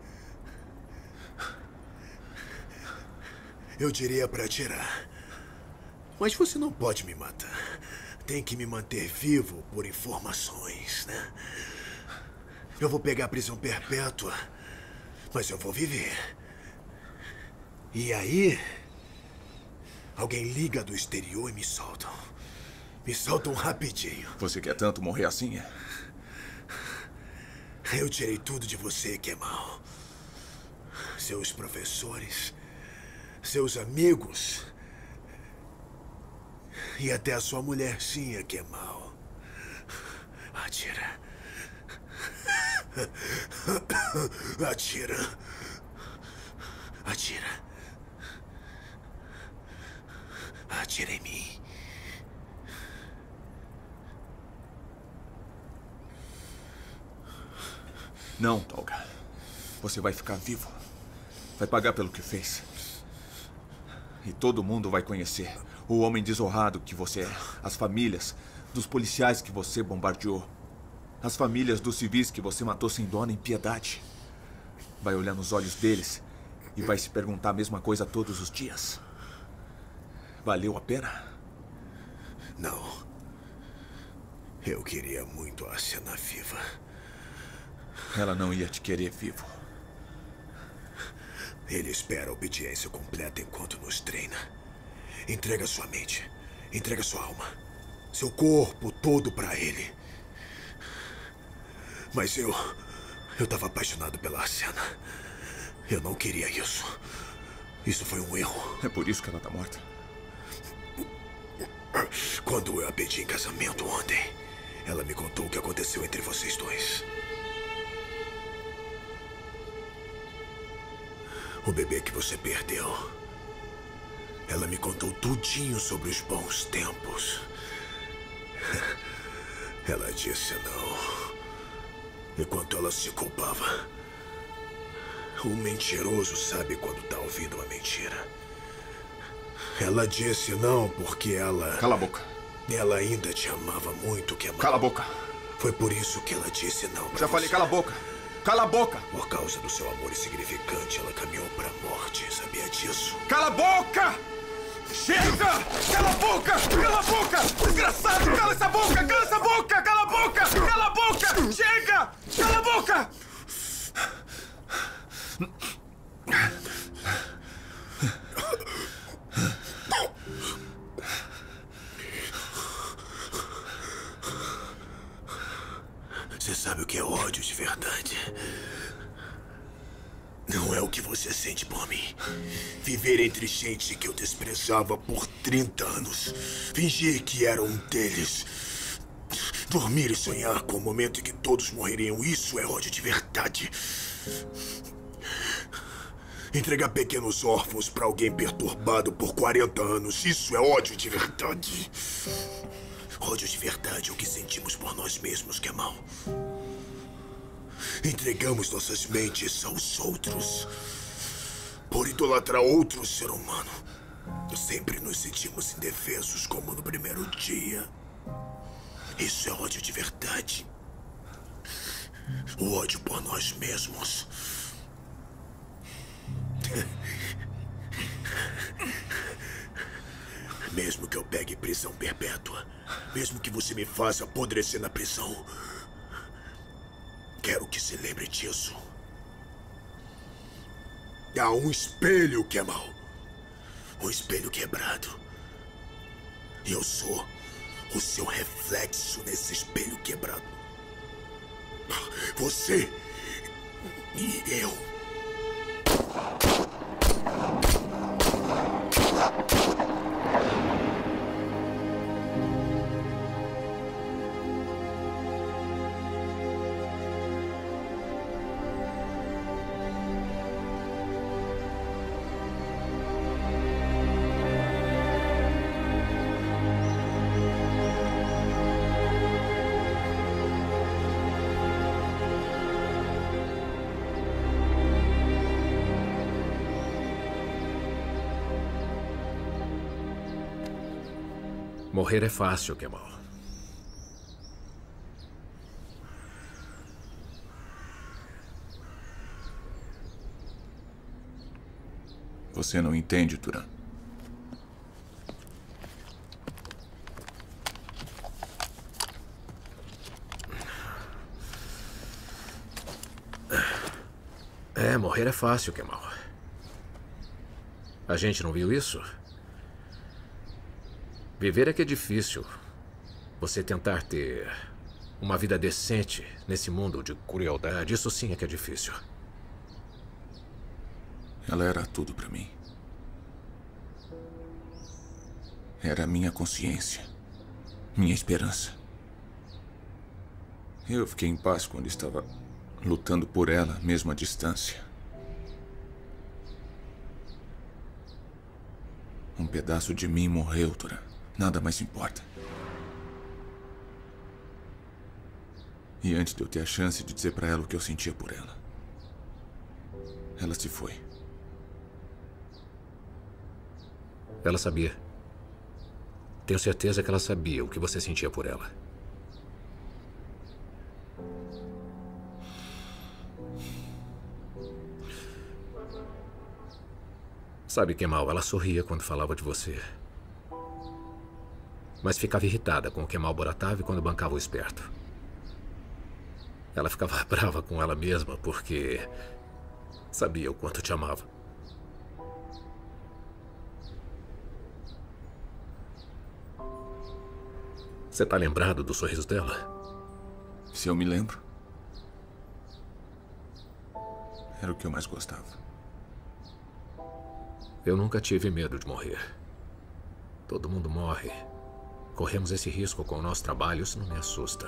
Eu diria para atirar. Mas você não pode me matar. Tem que me manter vivo por informações, né? Eu vou pegar a prisão perpétua, mas eu vou viver. E aí, alguém liga do exterior e me soltam. Me soltam rapidinho. Você quer tanto morrer assim? Eu tirei tudo de você, Kemal. Seus professores, seus amigos e até a sua mulherzinha, Kemal. Atira. Atira. Atira. Atira em mim. Não, Tolga. Você vai ficar vivo. Vai pagar pelo que fez. E todo mundo vai conhecer o homem desonrado que você é. As famílias dos policiais que você bombardeou. As famílias dos civis que você matou sem dó nem piedade. Vai olhar nos olhos deles e vai se perguntar a mesma coisa todos os dias. Valeu a pena? Não. Eu queria muito a Cena viva. Ela não ia te querer vivo. Ele espera a obediência completa enquanto nos treina. Entrega sua mente. Entrega sua alma. Seu corpo todo pra ele. Mas eu... Eu estava apaixonado pela Cena. Eu não queria isso. Isso foi um erro. É por isso que ela tá morta. Quando eu a pedi em casamento ontem, ela me contou o que aconteceu entre vocês dois. O bebê que você perdeu. Ela me contou tudinho sobre os bons tempos. Ela disse não. Enquanto ela se culpava. O mentiroso sabe quando tá ouvindo uma mentira. Ela disse não porque ela... Cala a boca. Ela ainda te amava muito, Kemal. Cala a boca. Foi por isso que ela disse não pra Já você. falei, cala a boca. Cala a boca! Por causa do seu amor insignificante, ela caminhou pra morte. Sabia disso? Cala a boca! Chega! Cala a boca! Cala a boca! Desgraçado! Cala essa boca! Cala essa boca! Cala a boca! Cala a boca! Chega! Cala a boca! Você sabe o que é ódio de verdade? Não é o que você sente por mim. Viver entre gente que eu desprezava por trinta anos. Fingir que era um deles. Dormir e sonhar com o momento em que todos morreriam. Isso é ódio de verdade. Entregar pequenos órfãos pra alguém perturbado por quarenta anos. Isso é ódio de verdade. Ódio de verdade é o que sentimos por nós mesmos, Kemal. Entregamos nossas mentes aos outros. Por idolatrar outro ser humano. Sempre nos sentimos indefesos como no primeiro dia. Isso é ódio de verdade. O ódio por nós mesmos. Mesmo que eu pegue prisão perpétua, mesmo que você me faça apodrecer na prisão, quero que se lembre disso. Há um espelho, Kemal. Um espelho quebrado. E eu sou o seu reflexo nesse espelho quebrado. Você e eu. Morrer é fácil, Kemal. Você não entende, Turan. É, morrer é fácil, Kemal. A gente não viu isso? Viver é que é difícil. Você tentar ter uma vida decente nesse mundo de crueldade, isso sim é que é difícil. Ela era tudo pra mim. Era minha consciência, minha esperança. Eu fiquei em paz quando estava lutando por ela, mesmo à distância. Um pedaço de mim morreu, Turan. Nada mais importa. E antes de eu ter a chance de dizer pra ela o que eu sentia por ela, ela se foi. Ela sabia. Tenho certeza que ela sabia o que você sentia por ela. Sabe, Kemal, ela sorria quando falava de você. Mas ficava irritada com o Kemal Boratov quando bancava o esperto. Ela ficava brava com ela mesma porque sabia o quanto te amava. Você está lembrado do sorriso dela? Se eu me lembro. Era o que eu mais gostava. Eu nunca tive medo de morrer. Todo mundo morre. Corremos esse risco com o nosso trabalho, isso não me assusta.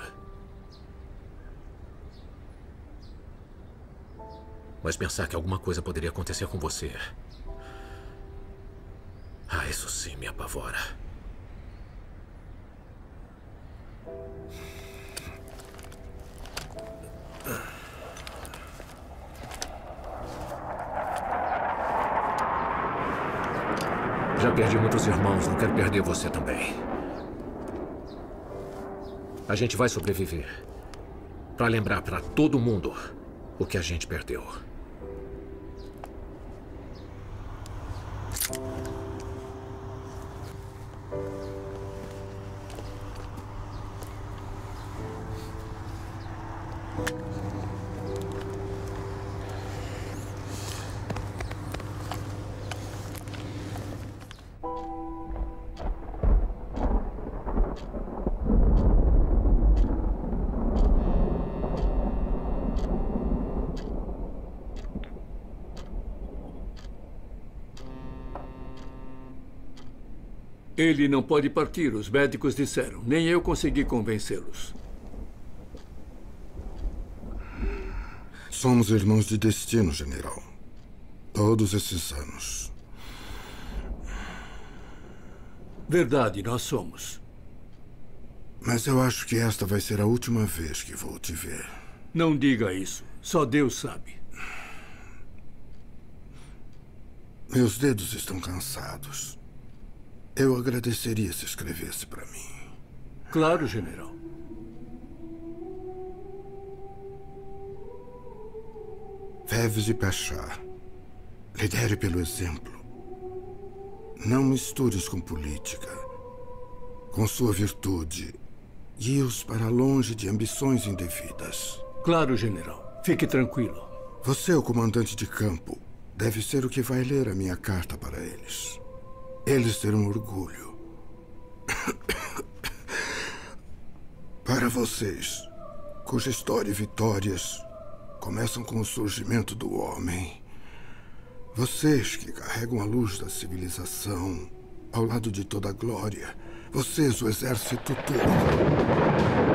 Mas pensar que alguma coisa poderia acontecer com você... Ah, isso sim me apavora. Já perdi muitos irmãos, não quero perder você também. A gente vai sobreviver. Para lembrar para todo mundo o que a gente perdeu. Ele não pode partir, os médicos disseram. Nem eu consegui convencê-los. Somos irmãos de destino, general. Todos esses anos. Verdade, nós somos. Mas eu acho que esta vai ser a última vez que vou te ver. Não diga isso. Só Deus sabe. Meus dedos estão cansados. Eu agradeceria se escrevesse para mim. Claro, general. Fevzi Pasha, lidere pelo exemplo. Não mistures com política. Com sua virtude, guie-os para longe de ambições indevidas. Claro, general. Fique tranquilo. Você, o comandante de campo, deve ser o que vai ler a minha carta para eles. Eles terão orgulho. Para vocês, cuja história e vitórias começam com o surgimento do homem. Vocês que carregam a luz da civilização ao lado de toda a glória. Vocês, o exército turco.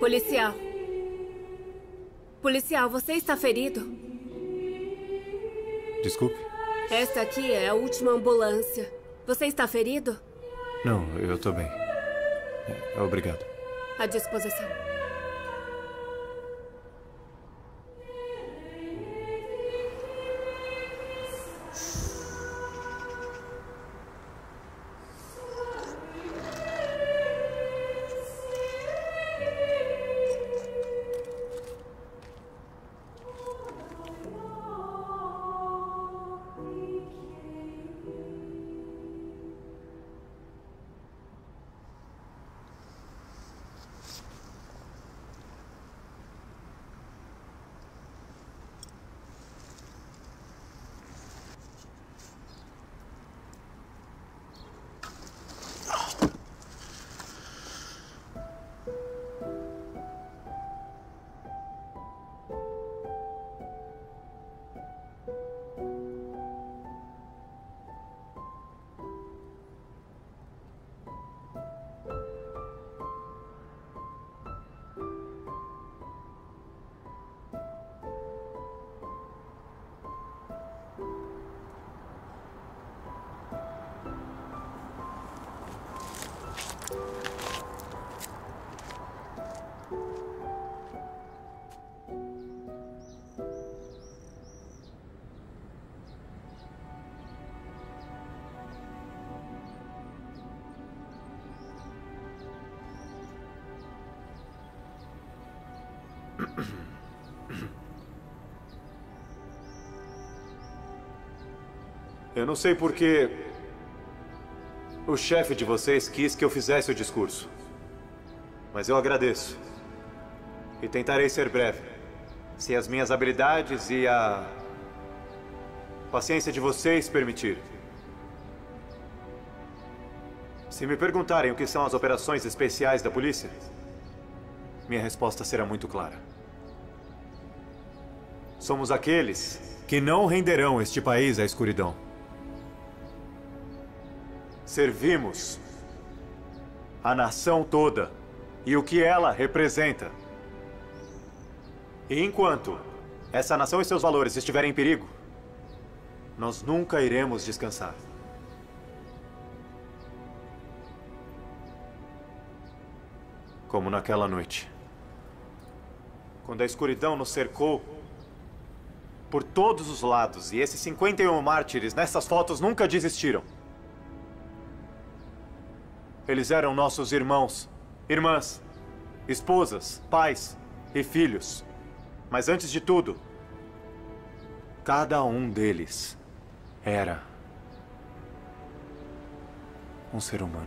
Policial. Policial, você está ferido? Desculpe? Esta aqui é a última ambulância. Você está ferido? Não, eu tô bem. É, obrigado. À disposição. Eu não sei por que o chefe de vocês quis que eu fizesse o discurso. Mas eu agradeço. E tentarei ser breve. Se as minhas habilidades e a paciência de vocês permitirem. Se me perguntarem o que são as operações especiais da polícia, minha resposta será muito clara. Somos aqueles que não renderão este país à escuridão. Servimos a nação toda e o que ela representa. E enquanto essa nação e seus valores estiverem em perigo, nós nunca iremos descansar. Como naquela noite, quando a escuridão nos cercou por todos os lados e esses cinquenta e um mártires nessas fotos nunca desistiram. Eles eram nossos irmãos, irmãs, esposas, pais e filhos. Mas antes de tudo, cada um deles era um ser humano.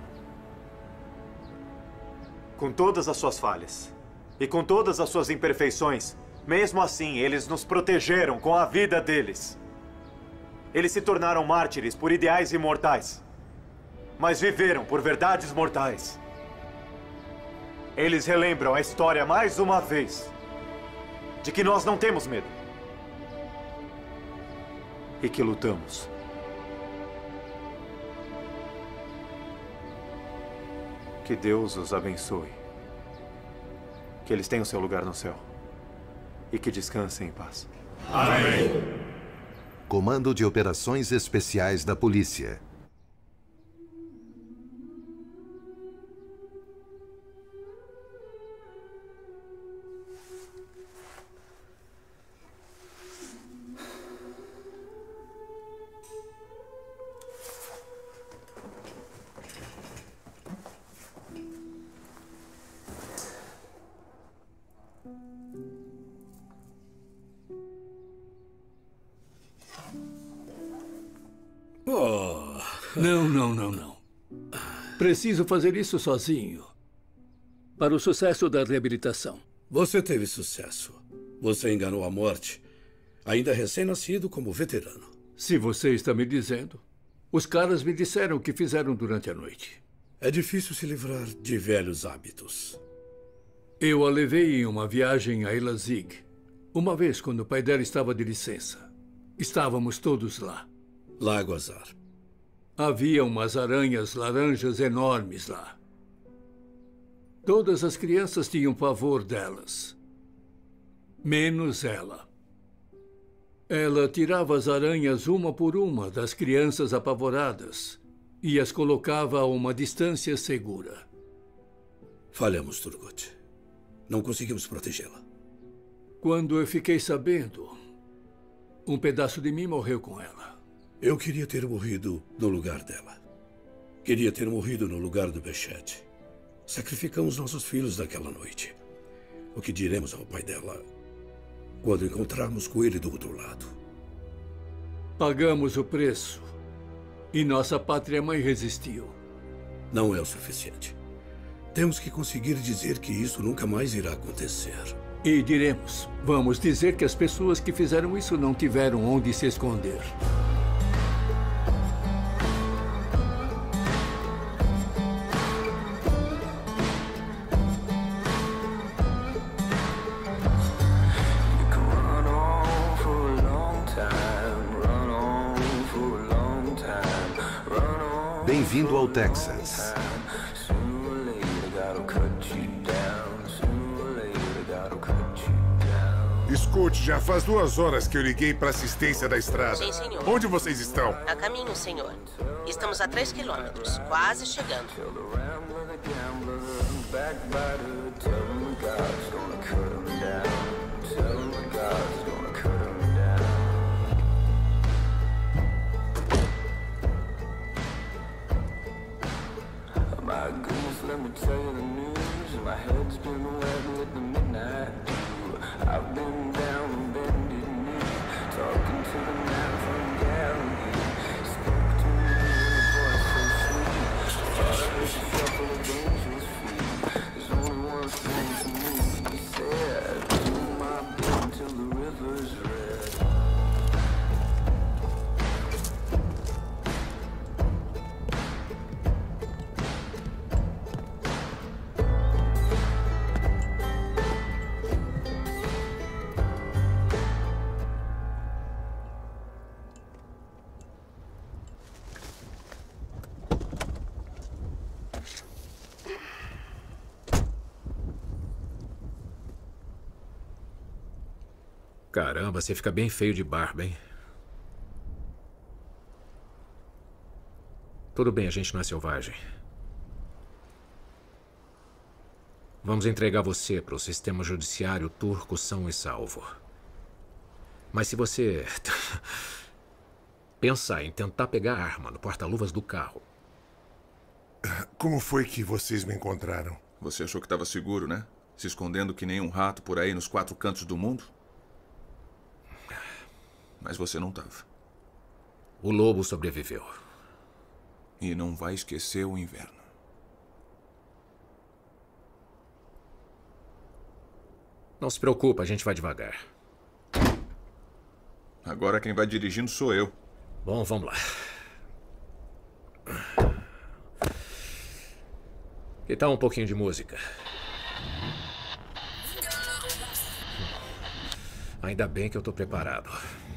Com todas as suas falhas e com todas as suas imperfeições, mesmo assim, eles nos protegeram com a vida deles. Eles se tornaram mártires por ideais imortais, mas viveram por verdades mortais. Eles relembram a história mais uma vez de que nós não temos medo e que lutamos. Que Deus os abençoe. Que eles tenham seu lugar no céu e que descansem em paz. Amém. Comando de Operações Especiais da Polícia. Oh, não, não, não, não. Preciso fazer isso sozinho. Para o sucesso da reabilitação. Você teve sucesso. Você enganou a morte, ainda recém-nascido como veterano. Se você está me dizendo, os caras me disseram o que fizeram durante a noite. É difícil se livrar de velhos hábitos. Eu a levei em uma viagem a Elazig. Uma vez, quando o pai dela estava de licença. Estávamos todos lá. Lago Azar. Havia umas aranhas laranjas enormes lá. Todas as crianças tinham pavor delas. Menos ela. Ela tirava as aranhas uma por uma das crianças apavoradas e as colocava a uma distância segura. Falhamos, Turgot. Não conseguimos protegê-la. Quando eu fiquei sabendo, um pedaço de mim morreu com ela. Eu queria ter morrido no lugar dela. Queria ter morrido no lugar do Béchet. Sacrificamos nossos filhos naquela noite. O que diremos ao pai dela quando encontrarmos com ele do outro lado? Pagamos o preço e nossa pátria-mãe resistiu. Não é o suficiente. Temos que conseguir dizer que isso nunca mais irá acontecer. E diremos, vamos dizer que as pessoas que fizeram isso não tiveram onde se esconder. Bem-vindo ao Texas. Escute, já faz duas horas que eu liguei para assistência da estrada. Sim, senhor. Onde vocês estão? A caminho, senhor. Estamos a três quilômetros, quase chegando. My goodness, let me tell you the news. My head's been wet with the midnight dew. I've been down on bended knee, talking to the man from Galilee. Spoke to me in a voice so sweet. Thought I heard the shuffle of angels' feet. There's only one thing to me, he said. Do my bit till the river's red. Caramba, você fica bem feio de barba, hein? Tudo bem, a gente não é selvagem. Vamos entregar você para o sistema judiciário turco são e salvo. Mas se você pensar em tentar pegar a arma no porta-luvas do carro... Como foi que vocês me encontraram? Você achou que estava seguro, né? Se escondendo que nem um rato por aí nos quatro cantos do mundo? Mas você não estava. O lobo sobreviveu. E não vai esquecer o inverno. Não se preocupa, a gente vai devagar. Agora quem vai dirigindo sou eu. Bom, vamos lá. Que tal um pouquinho de música? Ainda bem que eu tô preparado.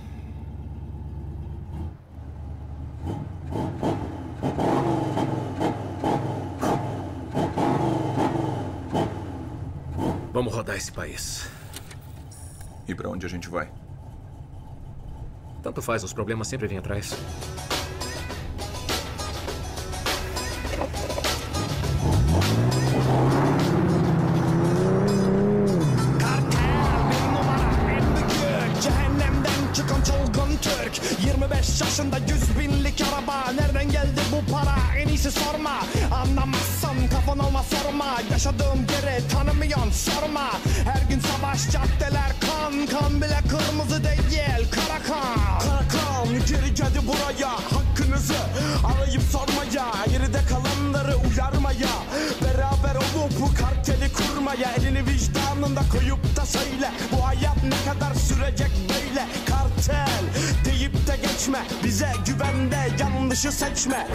Vamos rodar esse país. E pra onde a gente vai? Tanto faz, os problemas sempre vêm atrás. yirmi beş yaşında yüz binlik araba. Nereden geldi bu para? En iyisi sorma. Anlamazsan kafan olma sorma. Yaşadığım yeri tanımıyorsun sorma. Her gün savaş caddeler kan. Kan bile kırmızı değil kara kan. Kara kan geri geldi buraya. Hakkınızı arayıp sormaya. Geride kalanları uyarmaya. Beraber olup bu karteli kurmaya. Elini vicdanında koyup da söyle. Bu hayat ne kadar sürecek böyle. Kartel deyip de geçme. Bize güvende yanlışı seçme.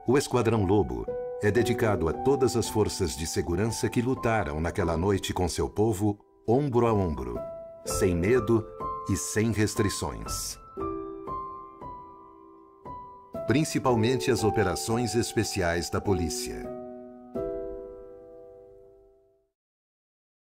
O Esquadrão Lobo é dedicado a todas as forças de segurança que lutaram naquela noite com seu povo, ombro a ombro, sem medo e sem restrições. Principalmente as operações especiais da polícia.